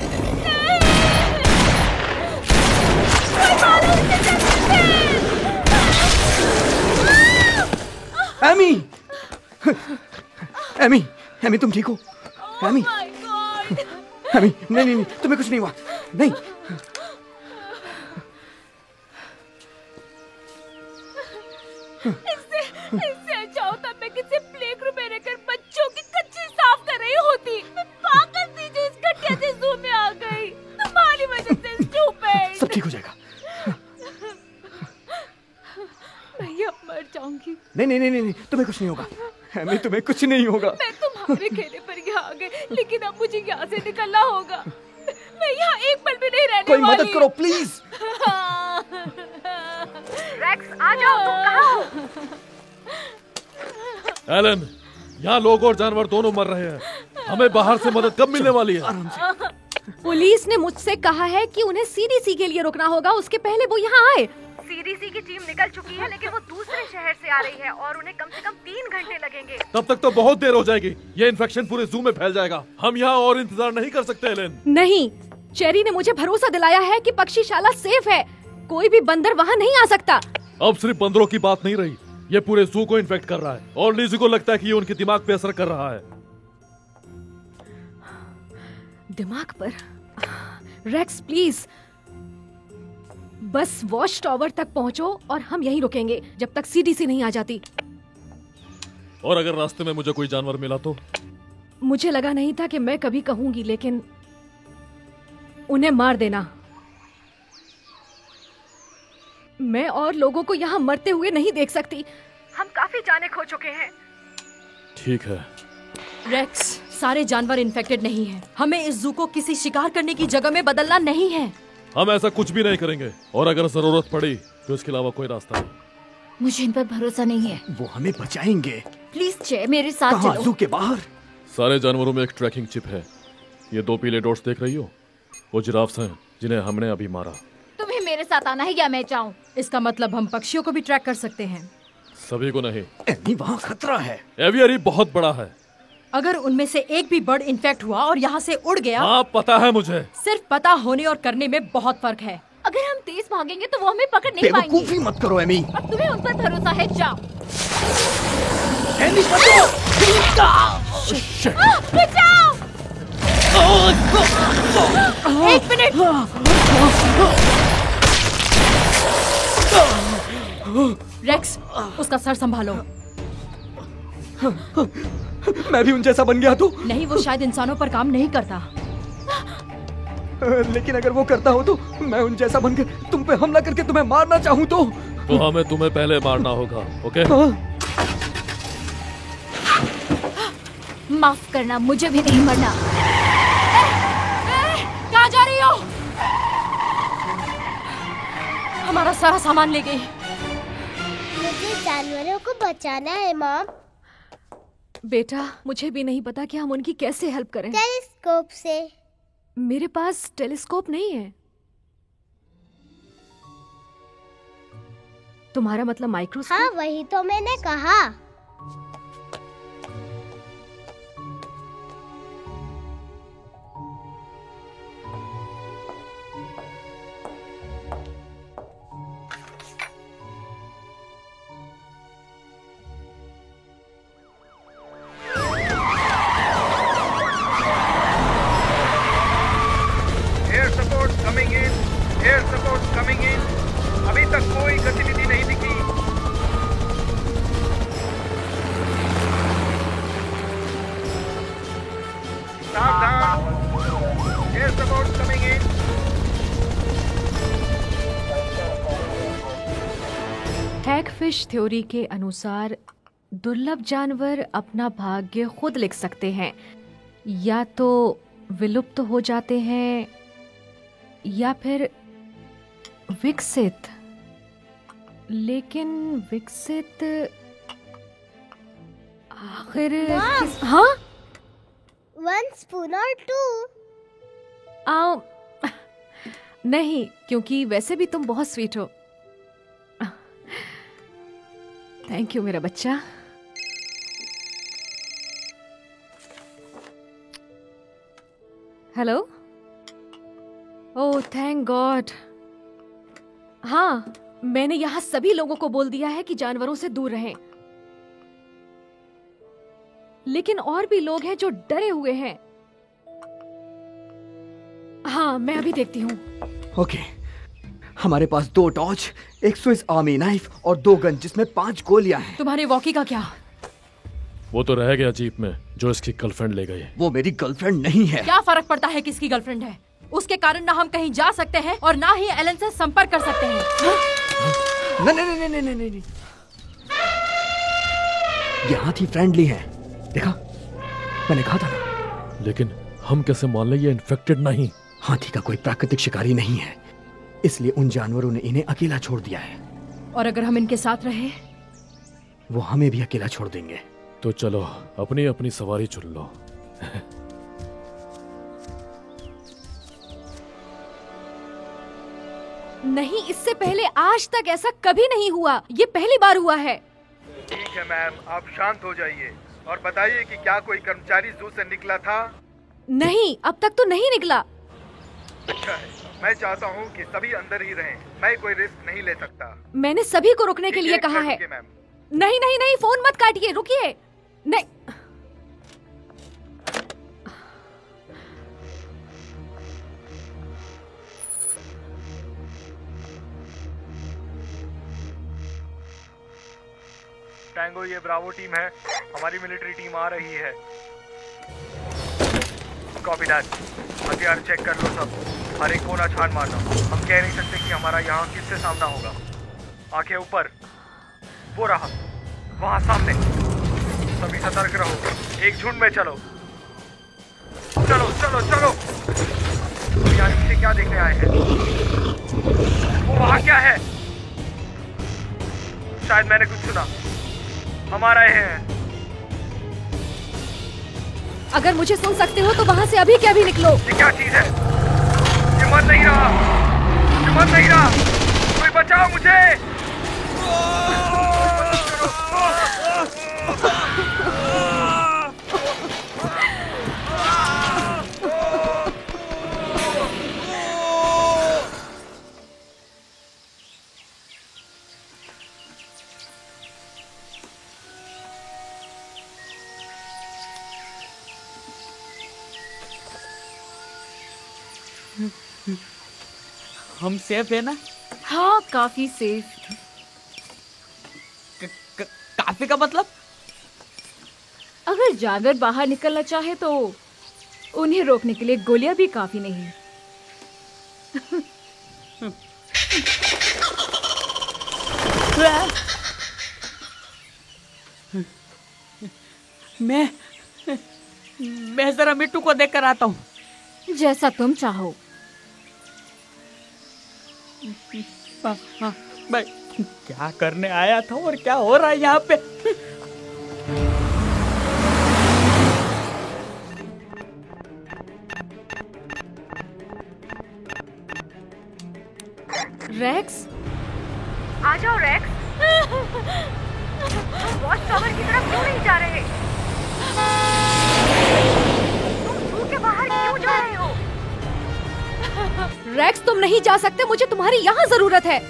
एमी, एमी, एमी तुम ठीक हो? एमी, एमी, नहीं नहीं नहीं, तुम्हें कुछ नहीं हुआ, नहीं। इससे इससे अच्छा होता मैं किसी प्ले ग्रुप में रहकर बच्चों की कच्ची साफ कर रही होती। मैं पागल थी जो इस घटिया से जू में आ गई। तुम्हारी वजह से स्टूपिड। सब ठीक हो जाएगा। मैं अब मर जाऊंगी। नहीं नहीं नहीं नहीं, तुम्हें कुछ नहीं होगा। एमी तुम्हें कुछ नहीं होगा। मैं तुम्हारे खेने पर यहाँ आ गई, लेकिन अब मुझे यहाँ से निकलना होगा। मैं यहाँ एक पल भी नहीं रहने कोई वाली। मदद करो प्लीज। रेक्स आ जाओ, तुम कहाँ हो? एलन, यहाँ लोग और जानवर दोनों मर रहे हैं। हमें बाहर से मदद कब मिलने वाली है? पुलिस ने मुझसे कहा है कि उन्हें सीडीसी के लिए रुकना होगा, उसके पहले वो यहाँ आए। सीडीसी की टीम निकल चुकी है, लेकिन वो दूसरे शहर से आ रही है और उन्हें कम से कम तीन घंटे लगेंगे। तब तक तो बहुत देर हो जाएगी। ये इन्फेक्शन पूरे जू में फैल जाएगा। हम यहाँ और इंतजार नहीं कर सकते एलन। नहीं, चेरी ने मुझे भरोसा दिलाया है कि पक्षीशाला सेफ है। कोई भी बंदर वहाँ नहीं आ सकता। अब सिर्फ बंदरों की बात नहीं रही, ये पूरे जू को इन्फेक्ट कर रहा है और लिज़ी को लगता है कि ये उनके दिमाग पे असर कर रहा है। दिमाग पर? रेक्स प्लीज, बस वॉच टावर तक पहुंचो और हम यहीं रुकेंगे जब तक सीडीसी नहीं आ जाती। और अगर रास्ते में मुझे कोई जानवर मिला तो? मुझे लगा नहीं था कि मैं कभी कहूंगी, लेकिन उन्हें मार देना। मैं और लोगों को यहाँ मरते हुए नहीं देख सकती। हम काफी जाने खो चुके हैं। ठीक है रेक्स, सारे जानवर इन्फेक्टेड नहीं हैं। हमें इस जू को किसी शिकार करने की जगह में बदलना नहीं है। हम ऐसा कुछ भी नहीं करेंगे, और अगर जरूरत पड़ी तो इसके अलावा कोई रास्ता नहीं। मुझे इन पर भरोसा नहीं है। वो हमें बचाएंगे। प्लीज चे मेरे साथ कहाँ? चलो। जू के बाहर। सारे जानवरों में एक ट्रैकिंग चिप है। ये दो पीले डॉट्स देख रही हो? वो जिराफ्स हैं जिन्हें हमने अभी मारा। तुम्हें मेरे साथ आना है या मैं जाऊं? इसका मतलब हम पक्षियों को भी ट्रैक कर सकते हैं। सभी को नहीं। एमी, वहाँ खतरा है। एवियरी बहुत बड़ा है। अगर उनमें से एक भी बर्ड इन्फेक्ट हुआ और यहाँ से उड़ गया। हाँ, पता है मुझे। सिर्फ पता होने और करने में बहुत फर्क है। अगर हम तेज भागेंगे तो वो हमें पकड़ नहीं पाएंगे। बेवकूफी मत करो एमी। अब तुम्हें उन पर भरोसा है, जाओ। एमी बचाओ! बचाओ! एक मिनट। रेक्स, उसका सर संभालो। मैं भी उन जैसा बन गया तो? नहीं, वो शायद इंसानों पर काम नहीं करता। लेकिन अगर वो करता हो तो मैं उन जैसा बनकर तुम पे हमला करके तुम्हें मारना चाहूँ तो? तो हमें तुम्हें पहले मारना होगा, ओके? माफ करना, मुझे भी नहीं मरना। कहाँ जा रही हो? हमारा सारा सामान ले गई। जानवरों को बचाना है मॉम। बेटा, मुझे भी नहीं पता कि हम उनकी कैसे हेल्प करें। टेलीस्कोप से। मेरे पास टेलीस्कोप नहीं है। तुम्हारा मतलब माइक्रोस्कोप? हाँ, वही तो मैंने कहा। Air support coming in, air support coming in. अभी तक कोई गतिविधि नहीं दिखी। सावधान, air support coming in. Hagfish theory के अनुसार दुर्लभ जानवर अपना भाग्य खुद लिख सकते हैं। या तो विलुप्त हो जाते हैं या फिर विकसित। लेकिन विकसित आखिर किस... हाँ, वन स्पून और टू। आओ नहीं, क्योंकि वैसे भी तुम बहुत स्वीट हो। थैंक यू मेरा बच्चा। हेलो। Oh thank God. हाँ, मैंने यहाँ सभी लोगों को बोल दिया है कि जानवरों से दूर रहें। लेकिन और भी लोग हैं जो डरे हुए हैं। हाँ, मैं अभी देखती हूँ। ओके, हमारे पास दो टॉर्च, एक स्विस आर्मी नाइफ और दो गन जिसमें पांच गोलियां हैं। तुम्हारे वॉकी का क्या? वो तो रह गया जीप में जो इसकी गर्लफ्रेंड ले गई। वो मेरी गर्लफ्रेंड नहीं है। क्या फर्क पड़ता है किसकी गर्लफ्रेंड है? उसके कारण ना हम कहीं जा सकते हैं और ना ही एलन से संपर्क कर सकते हैं। नहीं नहीं नहीं नहीं नहीं नहीं। ये हाथी फ्रेंडली है, देखा? मैंने कहा था ना। लेकिन हम कैसे मान लें ये इन्फेक्टेड नहीं? हाथी का कोई प्राकृतिक शिकारी नहीं है, इसलिए उन जानवरों ने इन्हें अकेला छोड़ दिया है। और अगर हम इनके साथ रहे, वो हमें भी अकेला छोड़ देंगे। तो चलो अपनी अपनी सवारी चुन लो। नहीं, इससे पहले आज तक ऐसा कभी नहीं हुआ। ये पहली बार हुआ है। ठीक है मैम, आप शांत हो जाइए और बताइए कि क्या कोई कर्मचारी जू से निकला था? नहीं, अब तक तो नहीं निकला। अच्छा है, मैं चाहता हूँ कि सभी अंदर ही रहें। मैं कोई रिस्क नहीं ले सकता। मैंने सभी को रुकने के लिए कहा है। नहीं नहीं नहीं, फोन मत काटिए, रुकिए। नहीं, टैंगो, ये ब्रावो टीम है। हमारी मिलिट्री टीम आ रही है। Copy that. हथियार चेक कर लो सब, हर एक कोना छान मारना। हम कह नहीं सकते कि हमारा यहाँ किससे सामना होगा। आंखें ऊपर, वो रहा वहाँ सामने। सभी सतर्क रहो, एक झुंड में चलो। चलो चलो चलो। हम यहाँ नीचे क्या देखने आए हैं? वो वहाँ क्या है? शायद मैंने कुछ सुना। हम आ रहे हैं। अगर मुझे सुन सकते हो तो वहाँ से अभी के अभी निकलो। ये क्या चीज है? ये मर नहीं रहा, ये मर नहीं रहा। कोई बचाओ मुझे। हम सेफ है ना? हाँ, काफी सेफ। क, क, काफी का मतलब? अगर जानवर बाहर निकलना चाहे तो उन्हें रोकने के लिए गोलियां भी काफी नहीं। मैं मैं जरा मिट्टू को देख कर आता हूँ। जैसा तुम चाहो। हाँ, हाँ, बाय। क्या करने आया था और क्या हो रहा है यहाँ पे? रेक्स, आ जाओ रेक्स। वॉच टावर की तरफ क्यों नहीं जा रहे? तुम जू के बाहर क्यों जा रहे हो? रेक्स, तुम नहीं जा सकते, मुझे तुम्हारी यहाँ जरूरत है।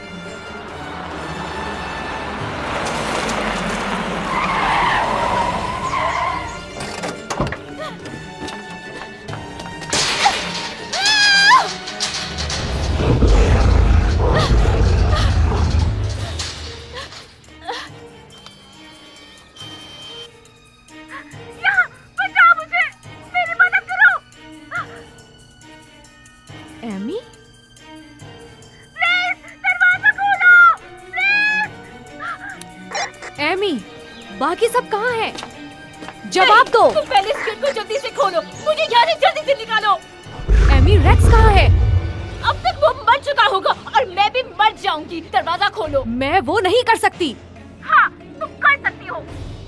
बाकी सब कहाँ हैं? जवाब दो। तुम पहले इस गेट को जल्दी से खोलो, मुझे यहाँ से जल्दी से निकालो। एमी, रेक्स कहाँ है? अब तक वो मर चुका होगा और मैं भी मर जाऊंगी। दरवाजा खोलो। मैं वो नहीं कर सकती। हाँ, तुम कर सकती हो।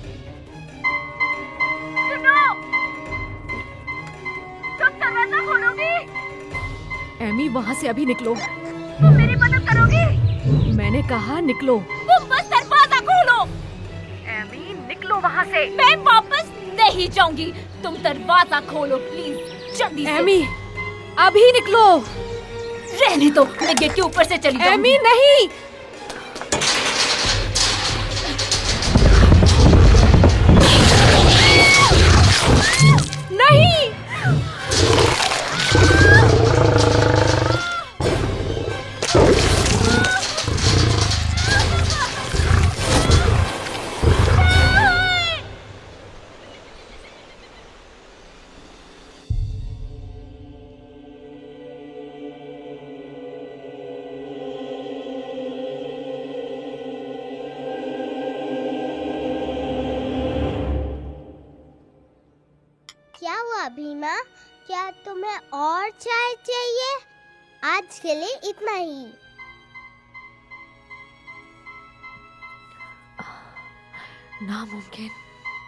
सुनो, तुम दरवाजा खोलोगी? एमी, वहाँ से अभी निकलो। तुम मेरी मदद करोगी? मैंने कहा निकलो। तुम बस दरवाजा खोलो। एमी, निकलो वहाँ से। मैं वापस नहीं जाऊंगी। तुम दरवाजा खोलो प्लीज, जल्दी से। एमी, अभी निकलो। रहने दो, मैं गेट के ऊपर से चली जाऊंगी। एमी, नहीं। नहीं। भीमा, क्या तुम्हें और चाय चाहिए? आज के लिए इतना ही। नामुमकिन।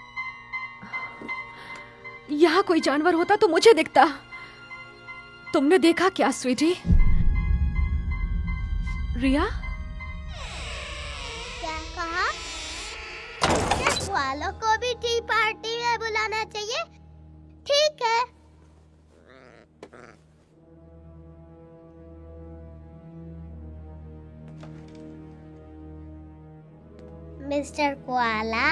यहाँ कोई जानवर होता तो मुझे दिखता। तुमने देखा क्या स्वीटी? रिया? क्या कहा? वालों को भी टी पार्टी में बुलाना चाहिए। ठीक है। मिस्टर कोआला,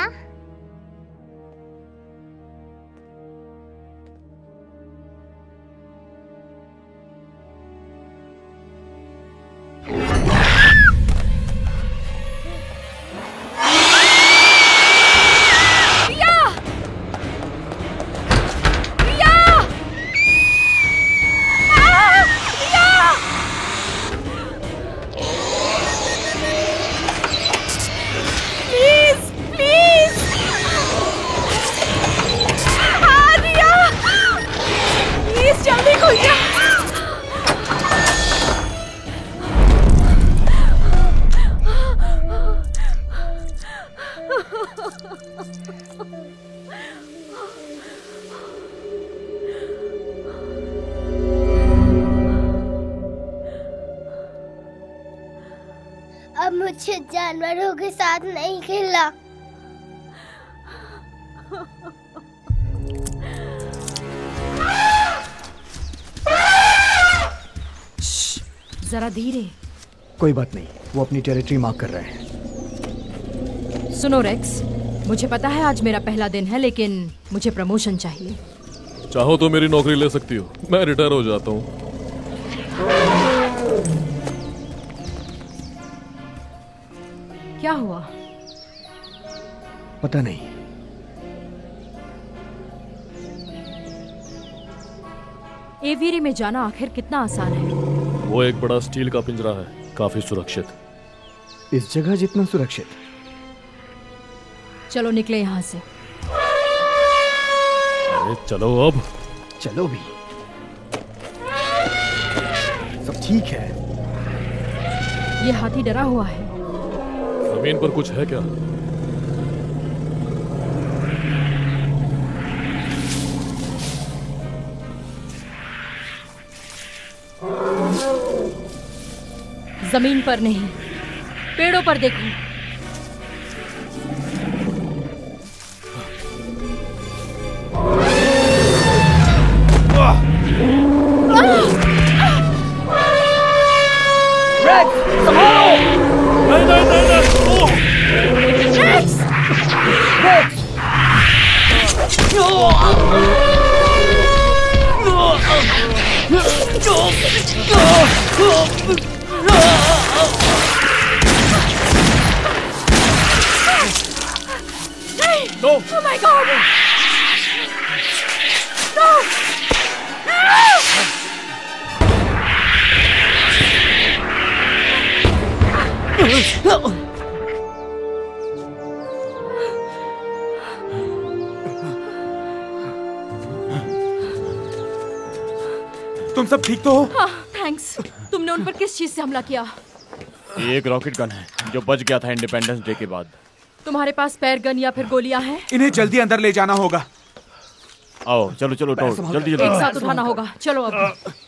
अब मुझे जानवरों के साथ नहीं खेलना। जरा धीरे। कोई बात नहीं, वो अपनी टेरिटरी मार्क कर रहे हैं। सुनो रेक्स, मुझे पता है आज मेरा पहला दिन है, लेकिन मुझे प्रमोशन चाहिए। चाहो तो मेरी नौकरी ले सकती हो, मैं रिटायर हो जाता हूँ। क्या हुआ? पता नहीं। एवियरी में जाना आखिर कितना आसान है? वो एक बड़ा स्टील का पिंजरा है, काफी सुरक्षित। इस जगह जितना सुरक्षित। चलो निकले यहाँ से। अरे चलो अब। चलो भी। सब ठीक है। ये हाथी डरा हुआ है। जमीन पर कुछ है क्या? जमीन पर नहीं, पेड़ों पर देखो। रेक्स, संभालो! नहीं नहीं नहीं नहीं! Rex! Rex! No! Oh my God! No! तुम सब ठीक तो हो? हाँ, थैंक्स। तुमने उन पर किस चीज से हमला किया? ये एक रॉकेट गन है जो बच गया था इंडिपेंडेंस डे के बाद। तुम्हारे पास पैर गन या फिर गोलियां हैं? इन्हें जल्दी अंदर ले जाना होगा। आओ चलो चलो उठाओ, जल्दी जल्दी। एक साथ उठाना होगा। चलो अब।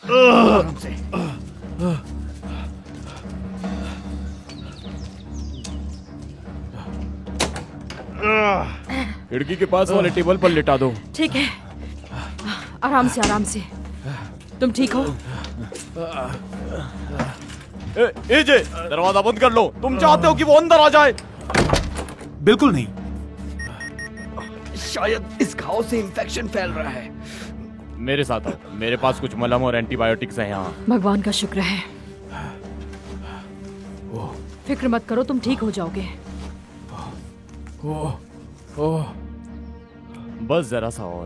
खिड़की के पास वाले टेबल पर लिटा दो। ठीक है, आराम से आराम से। तुम ठीक हो? ए, ए जे, दरवाजा बंद कर लो। तुम चाहते हो कि वो अंदर आ जाए? बिल्कुल नहीं। शायद इस घाव से इंफेक्शन फैल रहा है। मेरे साथ आओ, मेरे पास कुछ मलहम और एंटीबायोटिक्स हैं यहाँ। भगवान का शुक्र है। फिक्र मत करो, तुम ठीक हो जाओगे। ओह, ओह। बस जरा सा और।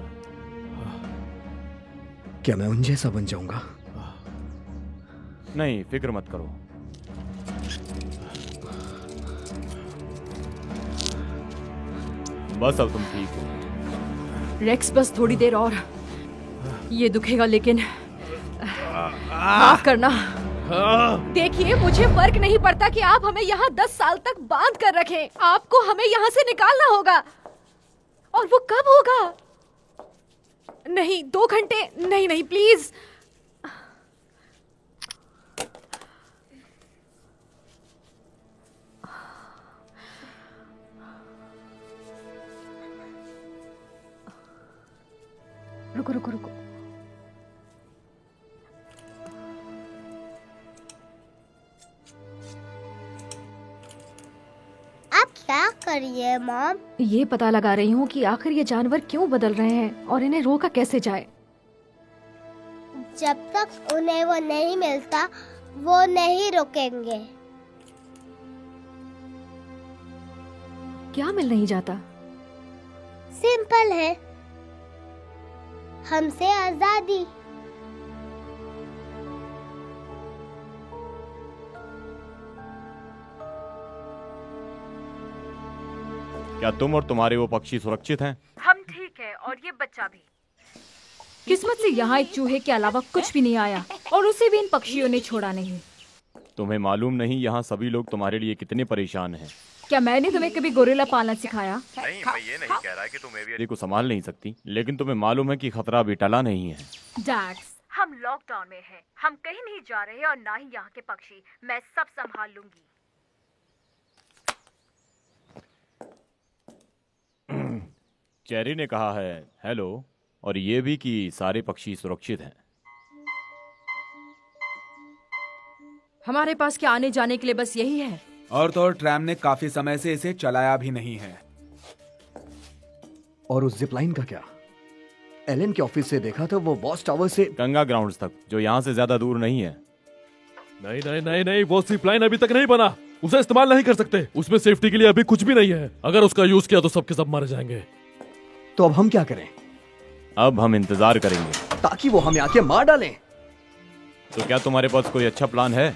क्या मैं उन जैसा बन जाऊंगा? नहीं, फिक्र मत करो। बस अब तुम ठीक हो। रेक्स, बस थोड़ी देर और। ये दुखेगा लेकिन माफ करना। देखिए, मुझे फर्क नहीं पड़ता कि आप हमें यहाँ दस साल तक बांध कर रखें। आपको हमें यहाँ से निकालना होगा। और वो कब होगा? नहीं, दो घंटे नहीं नहीं प्लीज। रुको रुको रुको। आप क्या कर रही है मॉम? ये पता लगा रही हूँ कि आखिर ये जानवर क्यों बदल रहे हैं और इन्हें रोका कैसे जाए। जब तक उन्हें वो नहीं मिलता वो नहीं रुकेंगे। क्या मिल नहीं जाता? सिंपल है, हमसे आजादी। क्या तुम और तुम्हारे वो पक्षी सुरक्षित हैं? हम ठीक है और ये बच्चा भी। किस्मत से यहाँ एक चूहे के अलावा कुछ भी नहीं आया और उसे भी इन पक्षियों ने छोड़ा नहीं। तुम्हें मालूम नहीं यहाँ सभी लोग तुम्हारे लिए कितने परेशान हैं। क्या मैंने तुम्हें कभी गोरिल्ला पालना सिखाया? नहीं, मैं ये नहीं कह रहा कि तुम एवियरी को संभाल नहीं सकती, लेकिन तुम्हें मालूम है कि खतरा अभी टला नहीं है। डैक्स, हम लॉकडाउन में हैं, हम कहीं नहीं जा रहे और ना ही यहाँ के पक्षी। मैं सब संभाल लूंगी। चेरी ने कहा है हेलो, और ये भी कि सारे पक्षी सुरक्षित हैं। हमारे पास क्या आने जाने के लिए बस यही है। और तो और ट्रैम ने काफी समय से इसे चलाया भी नहीं है। और उस जिपलाइन का क्या? एलन के ऑफिस से देखा था, वो बॉस टावर से गंगा ग्राउंड्स तक, जो यहाँ से ज्यादा दूर नहीं है। नहीं नहीं नहीं नहीं, वो जिपलाइन अभी तक नहीं बना। उसे इस्तेमाल नहीं कर सकते। उसमें सेफ्टी के लिए अभी कुछ भी नहीं है। अगर उसका यूज किया तो सबके सब मारे जाएंगे। तो अब हम क्या करें? अब हम इंतजार करेंगे ताकि वो हमें आके मार डालें। तो क्या तुम्हारे पास कोई अच्छा प्लान है?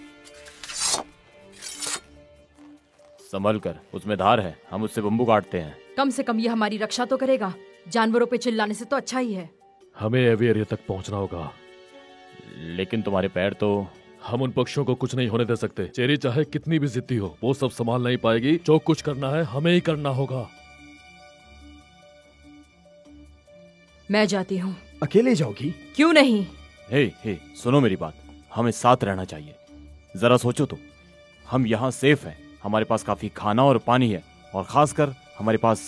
संभल कर, उसमें धार है, हम उससे बम्बू काटते हैं। कम से कम ये हमारी रक्षा तो करेगा। जानवरों पे चिल्लाने से तो अच्छा ही है। हमें एवियरी तक पहुंचना होगा। लेकिन तुम्हारे पैर तो हम उन पक्षियों को कुछ नहीं होने दे सकते। चेरी चाहे कितनी भी जिद्दी हो, वो सब संभाल नहीं पाएगी। जो कुछ करना है हमें ही करना होगा। मैं जाती हूँ। अकेले जाओगी? क्यों नहीं? हे हे सुनो मेरी बात, हमें साथ रहना चाहिए। जरा सोचो तो, हम यहाँ सेफ हैं, हमारे पास काफी खाना और पानी है, और खासकर हमारे पास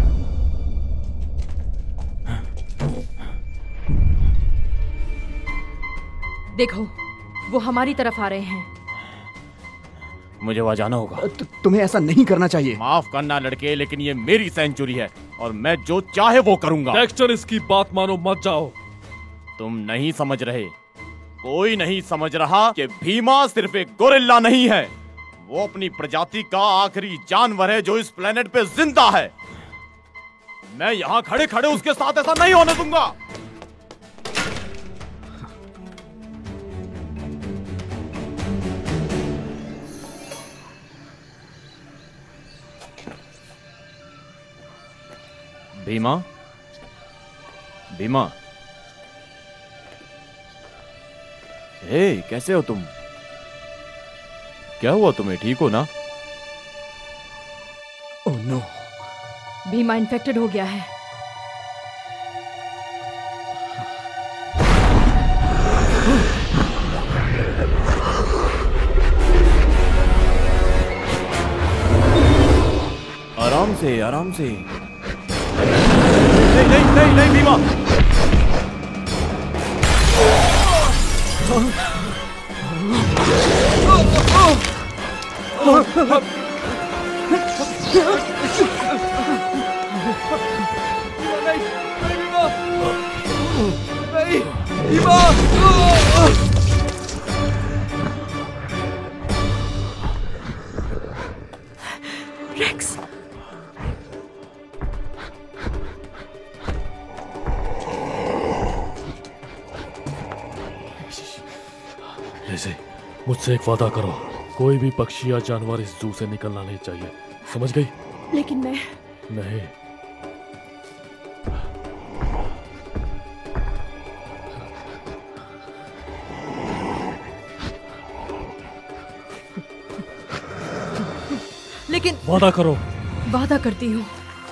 देखो, वो हमारी तरफ आ रहे हैं। मुझे वहां जाना होगा। तु, तुम्हें ऐसा नहीं करना चाहिए। माफ करना लड़के, लेकिन ये मेरी सेंचुरी है और मैं जो चाहे वो करूंगा। डेक्स्टर, इसकी बात मानो, मत जाओ। तुम नहीं समझ रहे, कोई नहीं समझ रहा कि भीमा सिर्फ एक गोरिल्ला नहीं है, वो अपनी प्रजाति का आखिरी जानवर है जो इस प्लेनेट पे जिंदा है। मैं यहाँ खड़े खड़े उसके साथ ऐसा नहीं होने दूंगा। भीमा, भीमा, हे कैसे हो तुम? क्या हुआ तुम्हें, ठीक हो ना? ओह नो, भीमा इन्फेक्टेड हो गया है। आराम से, आराम से। नहीं नहीं नहीं नहीं भीमा। रेक्स, ऐसे मुझसे एक वादा करो, कोई भी पक्षी या जानवर इस जू से निकलना नहीं चाहिए, समझ गई? लेकिन मैं नहीं। लेकिन वादा करो। वादा करती हूँ,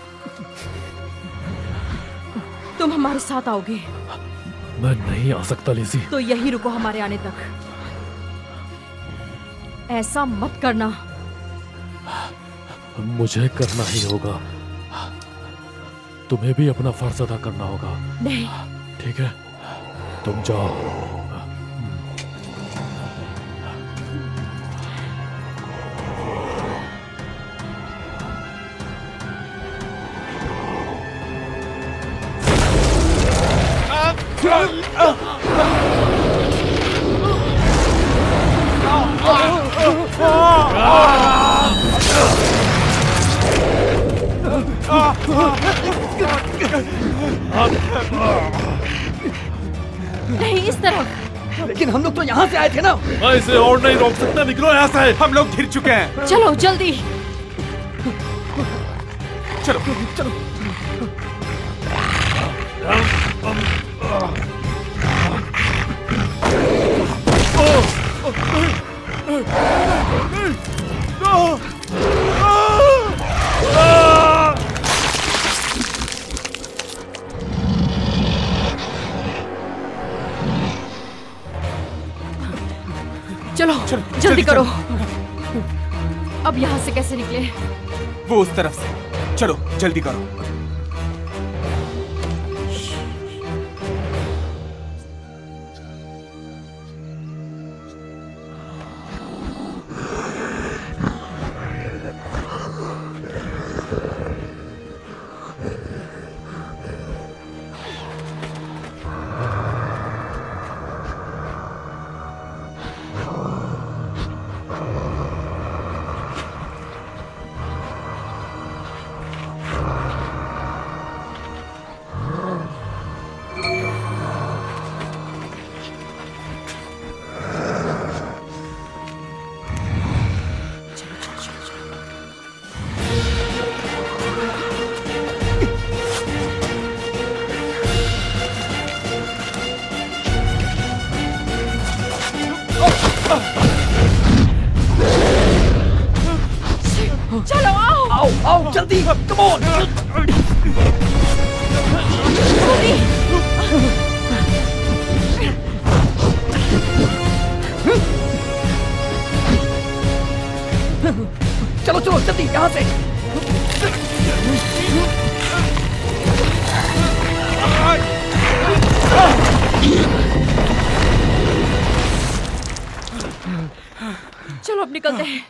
तुम हमारे साथ आओगे। मैं नहीं आ सकता लिज़ी। तो यही रुको हमारे आने तक। ऐसा मत करना। मुझे करना ही होगा, तुम्हें भी अपना फर्ज अदा करना होगा। नहीं। ठीक है, तुम जाओ। नहीं, इस तरफ। लेकिन हम लोग तो यहाँ से आए थे ना। मैं इसे और नहीं रोक सकता, निकलो यहाँ से। हम लोग घिर चुके हैं। चलो जल्दी। चलो चलो। चलो, चलो जल्दी करो। अब यहाँ से कैसे निकले? वो उस तरफ से। चलो जल्दी करो। Come on! चलो चलो जल्दी यहाँ से। चलो अब निकलते हैं।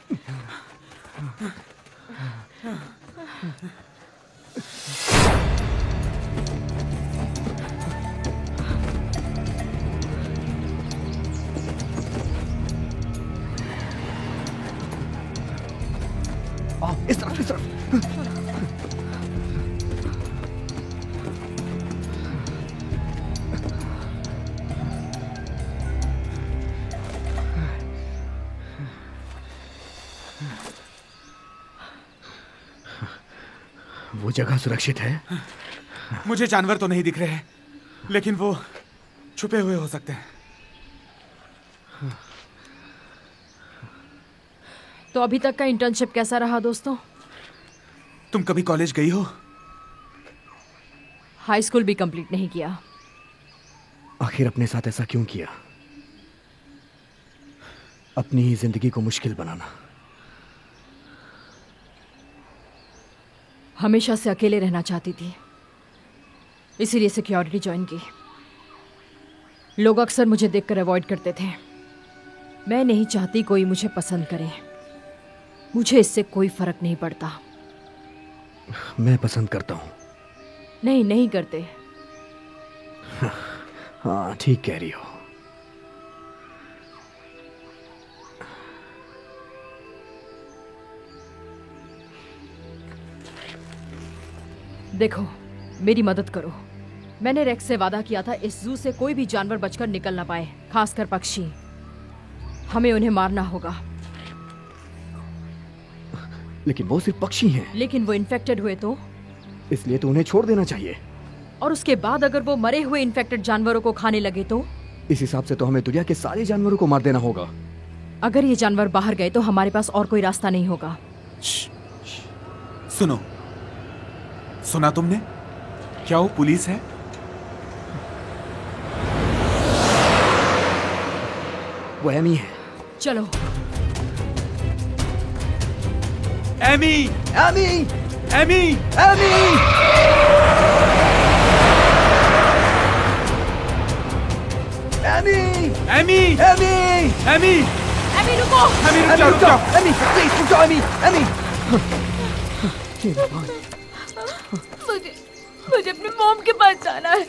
आ, इस तरफ इस तरफ। वो जगह सुरक्षित है? मुझे जानवर तो नहीं दिख रहे हैं, लेकिन वो छुपे हुए हो सकते हैं। तो अभी तक का इंटर्नशिप कैसा रहा दोस्तों? तुम कभी कॉलेज गई हो? हाई स्कूल भी कंप्लीट नहीं किया। आखिर अपने साथ ऐसा क्यों किया? अपनी ही जिंदगी को मुश्किल बनाना। हमेशा से अकेले रहना चाहती थी, इसीलिए सिक्योरिटी ज्वाइन की। लोग अक्सर मुझे देखकर अवॉइड करते थे। मैं नहीं चाहती कोई मुझे पसंद करे। मुझे इससे कोई फर्क नहीं पड़ता। मैं पसंद करता हूं। नहीं नहीं करते। हाँ ठीक कह रही हो। देखो मेरी मदद करो। मैंने रेक्स से वादा किया था इस जू से कोई भी जानवर बचकर निकल ना पाए, खासकर पक्षी। हमें उन्हें मारना होगा। लेकिन वो सिर्फ पक्षी हैं। लेकिन वो इन्फेक्टेड हुए तो? इसलिए तो उन्हें छोड़ देना चाहिए। और उसके बाद अगर वो मरे हुए इन्फेक्टेड जानवरों को खाने लगे तो? इस हिसाब से तो हमें दुनिया के सारे जानवरों को मार देना होगा। अगर ये जानवर बाहर गए तो हमारे पास और कोई रास्ता नहीं होगा। सुनो, सुना तुमने? क्या वो पुलिस है? वो एमी है। चलो। Amy! Amy! Amy! Amy! Amy! Amy! Amy! Amy! Amy रुको! एमी रुक जाओ, रुक जाओ! एमी प्लीज रुक जाओ एमी! एमी! मुझे मुझे अपने मॉम के पास जाना है।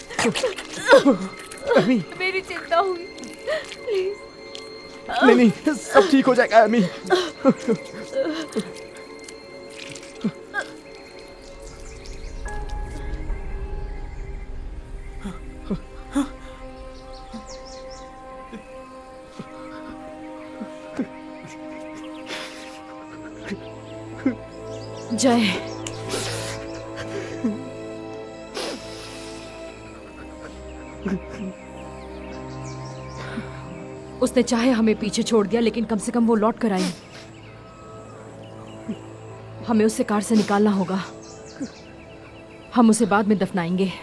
एमी! मेरी चिंता हुई। प्लीज। नहीं नहीं सब ठीक हो जाएगा एमी। जय। उसने चाहे हमें पीछे छोड़ दिया, लेकिन कम से कम वो लौट कर आई। हमें उसे कार से निकालना होगा। हम उसे बाद में दफनाएंगे।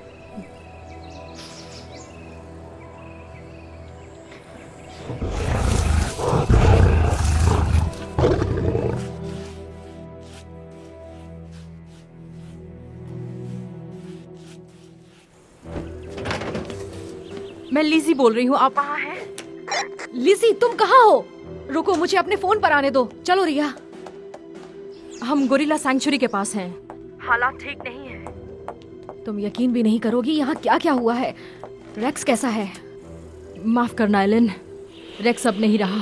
मैं लिज़ी बोल रही हूँ। आप वहाँ हैं? लिज़ी तुम कहाँ हो? रुको, मुझे अपने फोन पर आने दो। चलो रिया, हम गोरिल्ला सैंक्चुरी के पास हैं। हालात ठीक नहीं है। तुम यकीन भी नहीं करोगी यहाँ क्या क्या हुआ है। रेक्स कैसा है? माफ करना एलन, रेक्स अब नहीं रहा।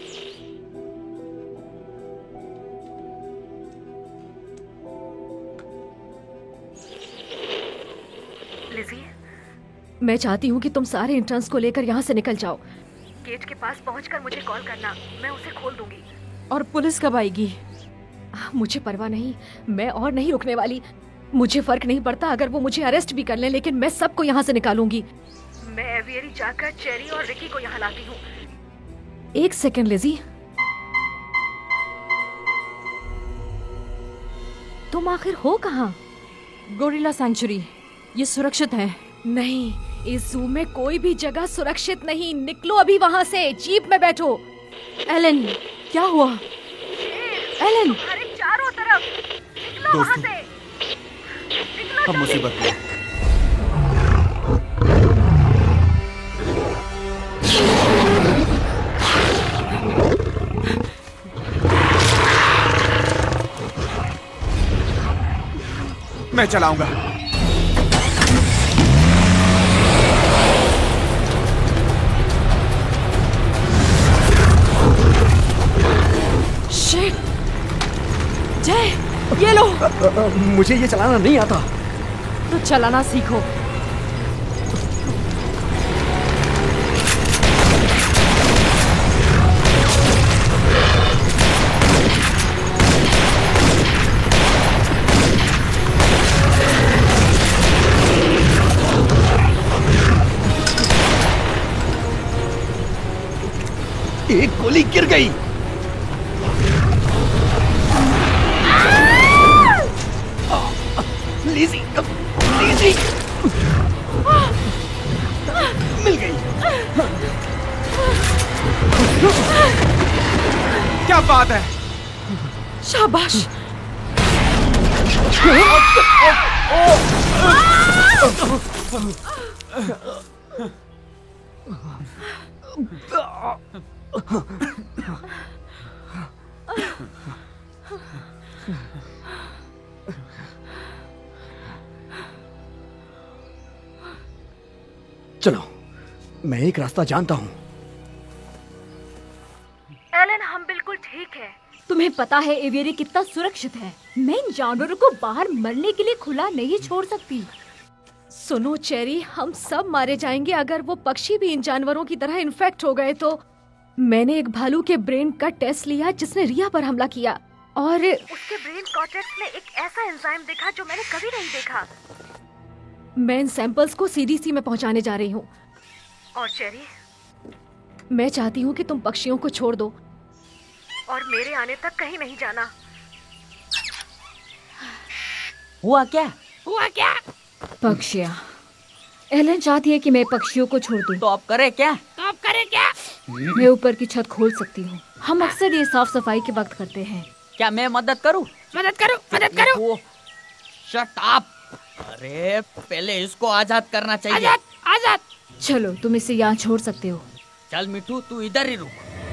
लिज़ी, मैं चाहती हूँ कि तुम सारे इंटर्न्स को लेकर यहाँ से निकल जाओ। गेट के पास पहुँचकर मुझे कॉल करना, मैं उसे खोल दूंगी। और पुलिस कब आएगी? मुझे परवाह नहीं, मैं और नहीं रुकने वाली। मुझे फर्क नहीं पड़ता अगर वो मुझे अरेस्ट भी कर लें, लेकिन मैं सबको यहाँ से निकालूंगी। मैं एवियरी जाकर चेरी और रिकी को यहाँ लाती हूँ। एक सेकंड लिज़ी, तुम आखिर हो कहाँ? गोरिल्ला सैंक्चुरी, ये सुरक्षित है। नहीं, इस जू में कोई भी जगह सुरक्षित नहीं। निकलो अभी वहाँ से, जीप में बैठो। एलन, क्या हुआ? एलन, हमारे चारों तरफ निकलो वहाँ से। निकलो अब मुसीबत है। मैं चलाऊंगा। शिट! जय, ये लो। आ, आ, मुझे ये चलाना नहीं आता। तो चलाना सीखो। एक गोली गिर गई। लिज़ी, लिज़ी, मिल गई। क्या बात है? शाबाश। चलो, मैं एक रास्ता जानता हूँ। एलन, हम बिल्कुल ठीक है। तुम्हें पता है एवियरी कितना सुरक्षित है। मैं इन जानवरों को बाहर मरने के लिए खुला नहीं छोड़ सकती। सुनो चेरी, हम सब मारे जाएंगे अगर वो पक्षी भी इन जानवरों की तरह इन्फेक्ट हो गए तो। मैंने एक भालू के ब्रेन का टेस्ट लिया जिसने रिया पर हमला किया, और उसके ब्रेन कॉर्टेक्स में एक ऐसा एंजाइम देखा जो मैंने कभी नहीं देखा। मैं इन सैंपल्स को सीडीसी में पहुंचाने जा रही हूँ। और चेरी, मैं चाहती हूँ कि तुम पक्षियों को छोड़ दो और मेरे आने तक कहीं नहीं जाना। हुआ क्या? हुआ क्या? पक्षियाँ। एलन चाहती है कि मैं पक्षियों को छोड़ दूं। तो अब करे क्या? तो अब करे क्या? मैं ऊपर की छत खोल सकती हूँ। हम अक्सर ये साफ सफाई के वक्त करते हैं। क्या मैं मदद करूँ? मदद करो, मदद करो। Shut up. अरे पहले इसको आजाद करना चाहिए। आजाद, आजाद। चलो, तुम इसे यहाँ छोड़ सकते हो। चल मिठू, तू इधर ही रुक।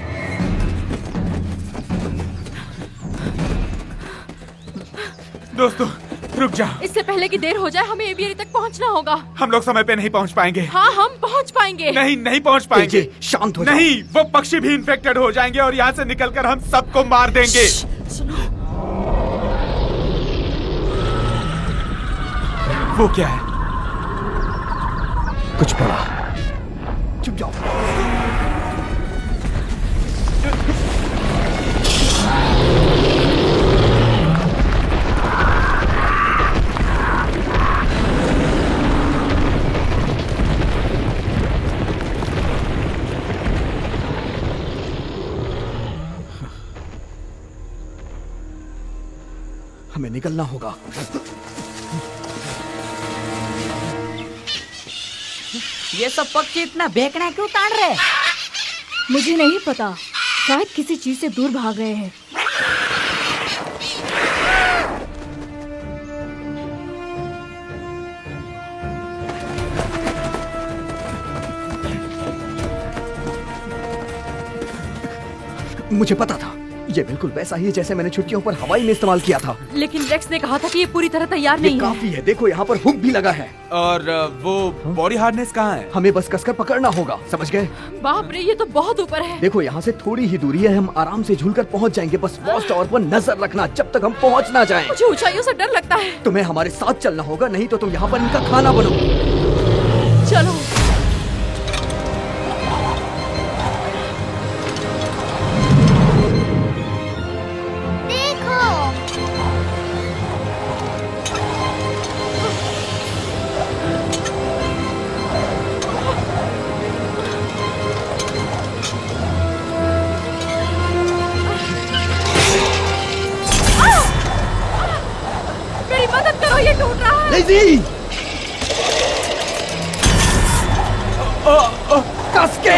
दोस्तों, रुक जाओ। इससे पहले कि देर हो जाए, हमें एवियरी तक पहुंचना होगा। हम लोग समय पे नहीं पहुंच पाएंगे। हाँ, हम पहुंच पाएंगे। नहीं, नहीं पहुंच पाएंगे। शांत हो जाओ। नहीं, वो पक्षी भी इन्फेक्टेड हो जाएंगे और यहाँ से निकलकर हम सबको मार देंगे। सुनो। वो क्या है? कुछ पड़ा। चुप जाओ। हमें निकलना होगा। ये सब पक्षी इतना बेकना क्यों ताड़ रहे? मुझे नहीं पता, शायद किसी चीज से दूर भाग गए हैं। मुझे पता था, ये बिल्कुल वैसा ही है जैसे मैंने छुट्टियों पर हवाई में इस्तेमाल किया था। लेकिन रेक्स ने कहा था कि ये पूरी तरह तैयार ये नहीं काफी है। देखो, यहाँ पर हुक भी लगा है। और वो बॉडी हार्डनेस कहाँ है? हमें बस कसकर पकड़ना होगा, समझ गए? बाप रे, ये तो बहुत ऊपर है। देखो, यहाँ से थोड़ी ही दूरी है, हम आराम से झूलकर पहुँच जाएंगे। बस वॉच टावर पर नजर रखना जब तक हम पहुँच ना जाएं। मुझे ऊंचाइयों से डर लगता है। तुम्हें हमारे साथ चलना होगा, नहीं तो तुम यहाँ पर इनका खाना बनो। चलो। कस के।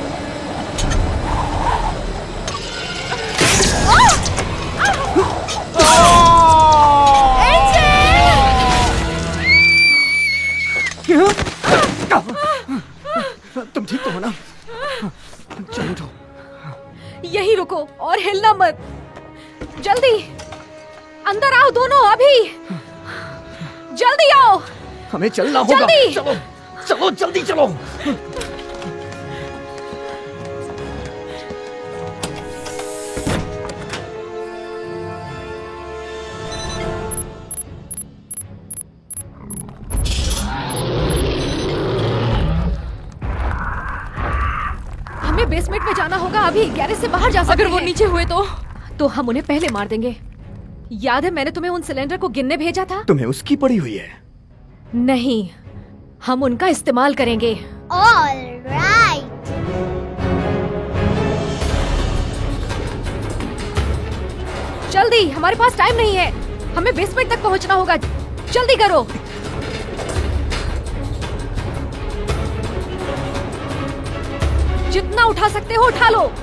तुम ठीक तो हो ना? चलो उठो। यही रुको और हिलना मत। जल्दी अंदर आओ दोनों, अभी जल्दी आओ। हमें चलना होगा। जल्दी। चलो चलो जल्दी चलो। हमें बेसमेंट में जाना होगा अभी, गैरेज से बाहर जा सकते अगर हैं। वो नीचे हुए तो तो हम उन्हें पहले मार देंगे। याद है मैंने तुम्हें उन सिलेंडर को गिनने भेजा था? तुम्हें उसकी पड़ी हुई है। नहीं, हम उनका इस्तेमाल करेंगे। All right. जल्दी, हमारे पास टाइम नहीं है, हमें बेसमेंट तक पहुंचना होगा। जल्दी करो। जितना उठा सकते हो उठा लो।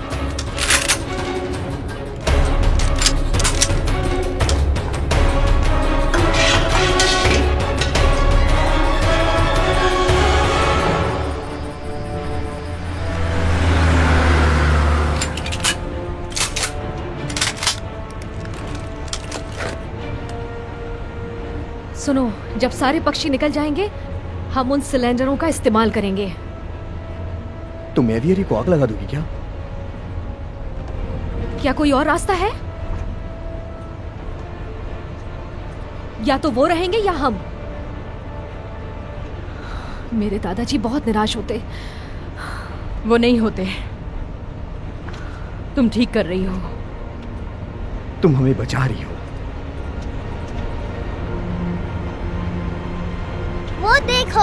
सुनो, जब सारे पक्षी निकल जाएंगे हम उन सिलेंडरों का इस्तेमाल करेंगे। तुम एवियरी को आग लगा दोगी क्या? क्या कोई और रास्ता है? या तो वो रहेंगे या हम। मेरे दादाजी बहुत निराश होते। वो नहीं होते। तुम ठीक कर रही हो। तुम हमें बचा रही हो। वो देखो।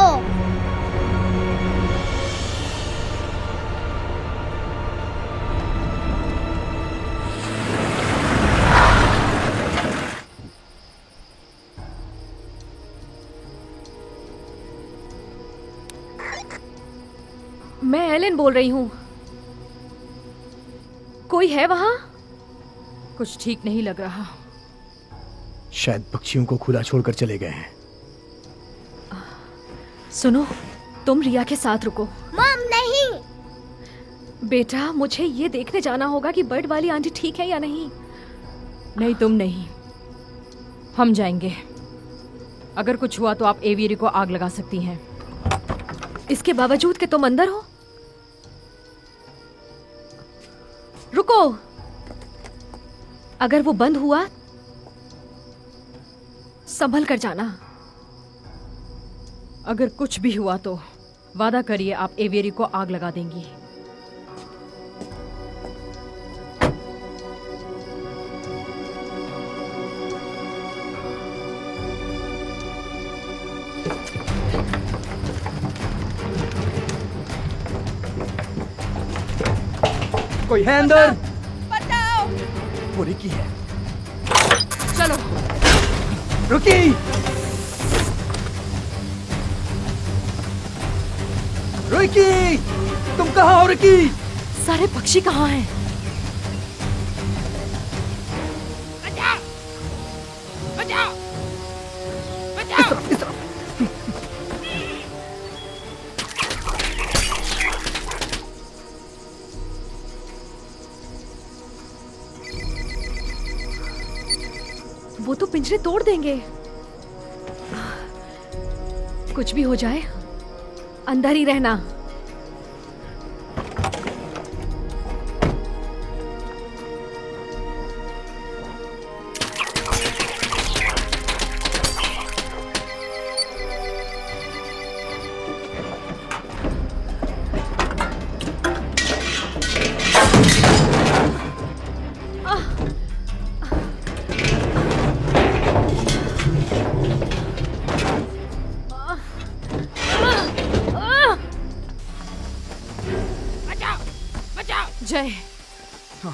मैं एलन बोल रही हूँ। कोई है वहां? कुछ ठीक नहीं लग रहा। शायद पक्षियों को खुला छोड़कर चले गए हैं। सुनो, तुम रिया के साथ रुको। मम नहीं। बेटा, मुझे ये देखने जाना होगा कि बर्ड वाली आंटी ठीक है या नहीं। नहीं, तुम नहीं, हम जाएंगे। अगर कुछ हुआ तो आप एवियरी को आग लगा सकती हैं। इसके बावजूद कि तुम अंदर हो? रुको, अगर वो बंद हुआ संभल कर जाना। अगर कुछ भी हुआ तो वादा करिए आप एवियरी को आग लगा देंगी। कोई है अंदर? बचाओ! वो रिकी है। चलो। रुकी! रिकी! तुम कहाँ हो रिकी? सारे पक्षी कहाँ हैं? बचाओ! बचाओ! बचाओ! इस तरफ। वो तो पिंजरे तोड़ देंगे। कुछ भी हो जाए अंदर ही रहना। जय। हाँ।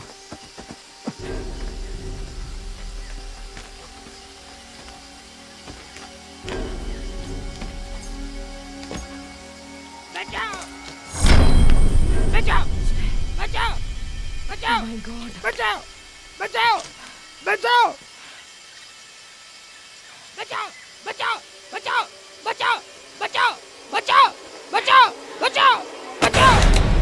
बचाओ! बचाओ बचाओ बचाओ बचाओ बचाओ बचाओ बचाओ बचाओ बचाओ बचाओ बचाओ बचाओ बचाओ।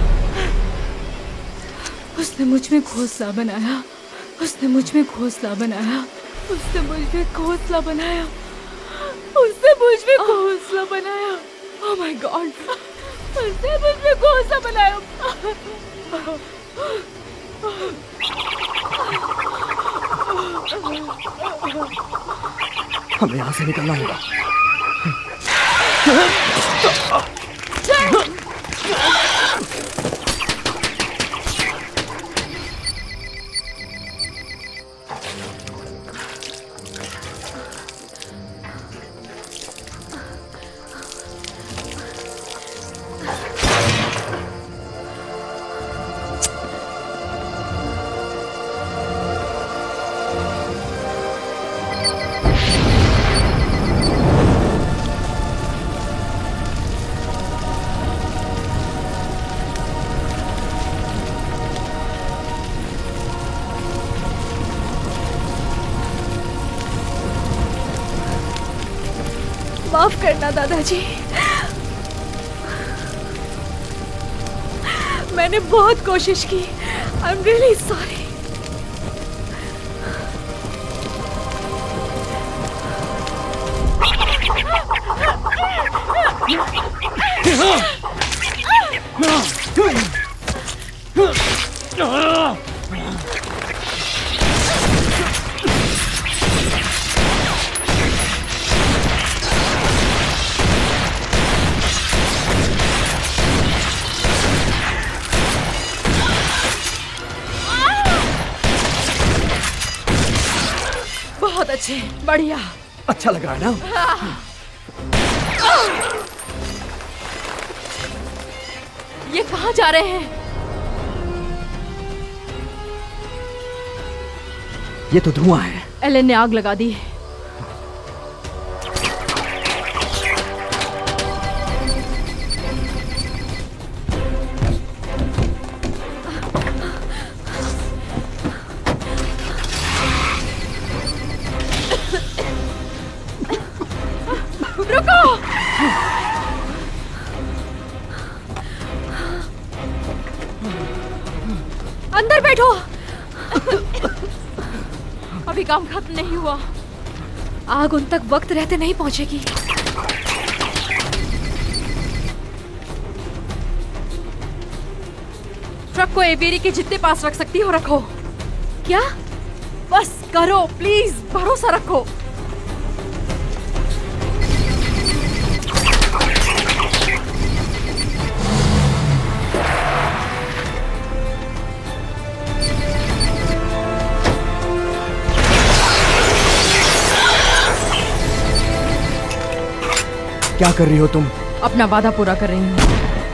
उसने मुझ में घोंसला बनाया, उसने मुझ में घोंसला बनाया, उसने मुझ में घोंसला बनाया, उसने मुझ में घोंसला बनाया। ओह माय गॉड, उसने मुझ में घोंसला बनाया। हमें यहाँ से निकलना होगा। माफ करना दादाजी, मैंने बहुत कोशिश की। I am really sorry. बहुत अच्छे, बढ़िया। अच्छा लगा है ना? ये कहाँ जा रहे हैं? ये तो धुआं है। एलन ने आग लगा दी। रुको! अंदर बैठो। अभी काम खत्म नहीं हुआ। आग उन तक वक्त रहते नहीं पहुंचेगी। ट्रक को एवियरी के जितने पास रख सकती हो रखो। क्या? बस करो प्लीज, भरोसा रखो। क्या कर रही हो तुम? अपना वादा पूरा कर रही हूँ।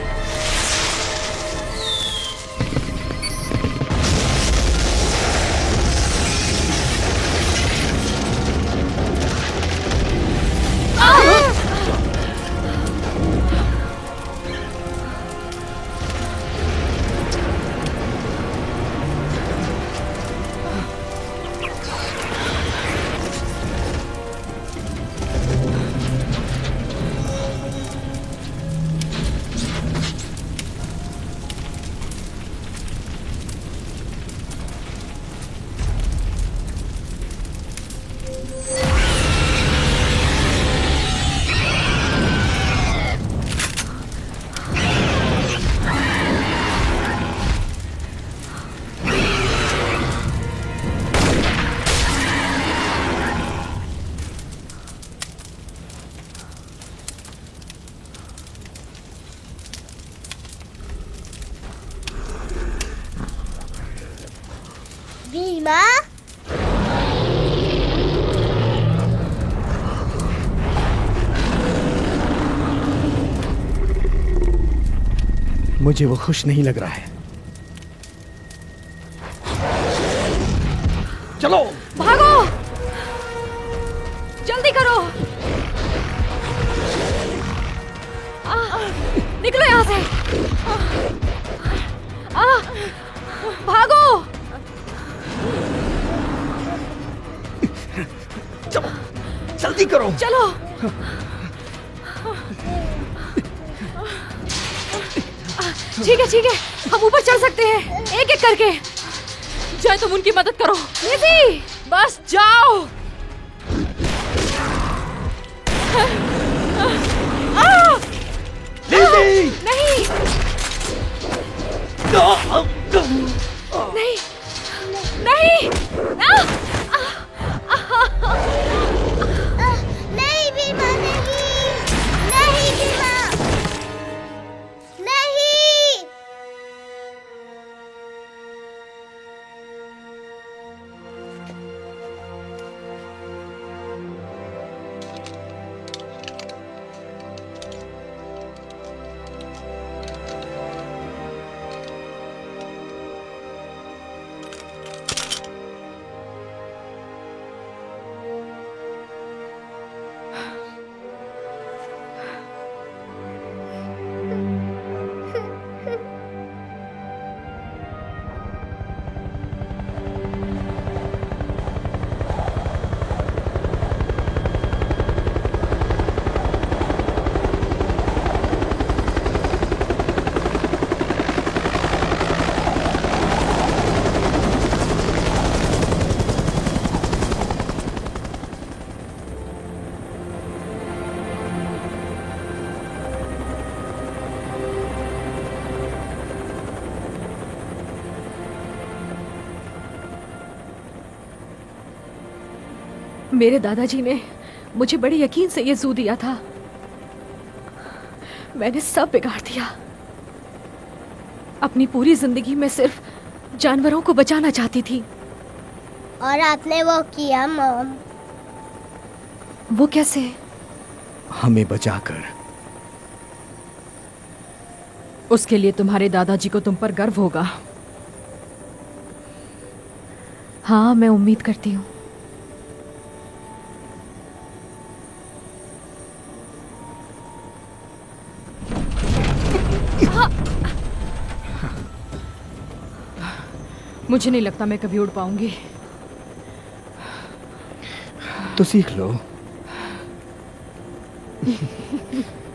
भीमा, मुझे वो खुश नहीं लग रहा है। चलो भागो, जल्दी करो। आ, निकलो यहाँ से। आ, भागो। जल्दी करो। चलो। ठीक है ठीक है, हम ऊपर चल सकते हैं एक एक करके। जय तुम उनकी मदद करो। लिज़ी बस जाओ। लिज़ी! नहीं नहीं नहीं नहीं बीमा, नहीं नहीं बीमा, नहीं। मेरे दादाजी ने मुझे बड़े यकीन से ये जू दिया था। मैंने सब बिगाड़ दिया। अपनी पूरी जिंदगी में सिर्फ जानवरों को बचाना चाहती थी। और आपने वो किया मॉम। वो कैसे? हमें बचाकर। उसके लिए तुम्हारे दादाजी को तुम पर गर्व होगा। हाँ, मैं उम्मीद करती हूँ। मुझे नहीं लगता मैं कभी उड़ पाऊंगी। तो सीख लो।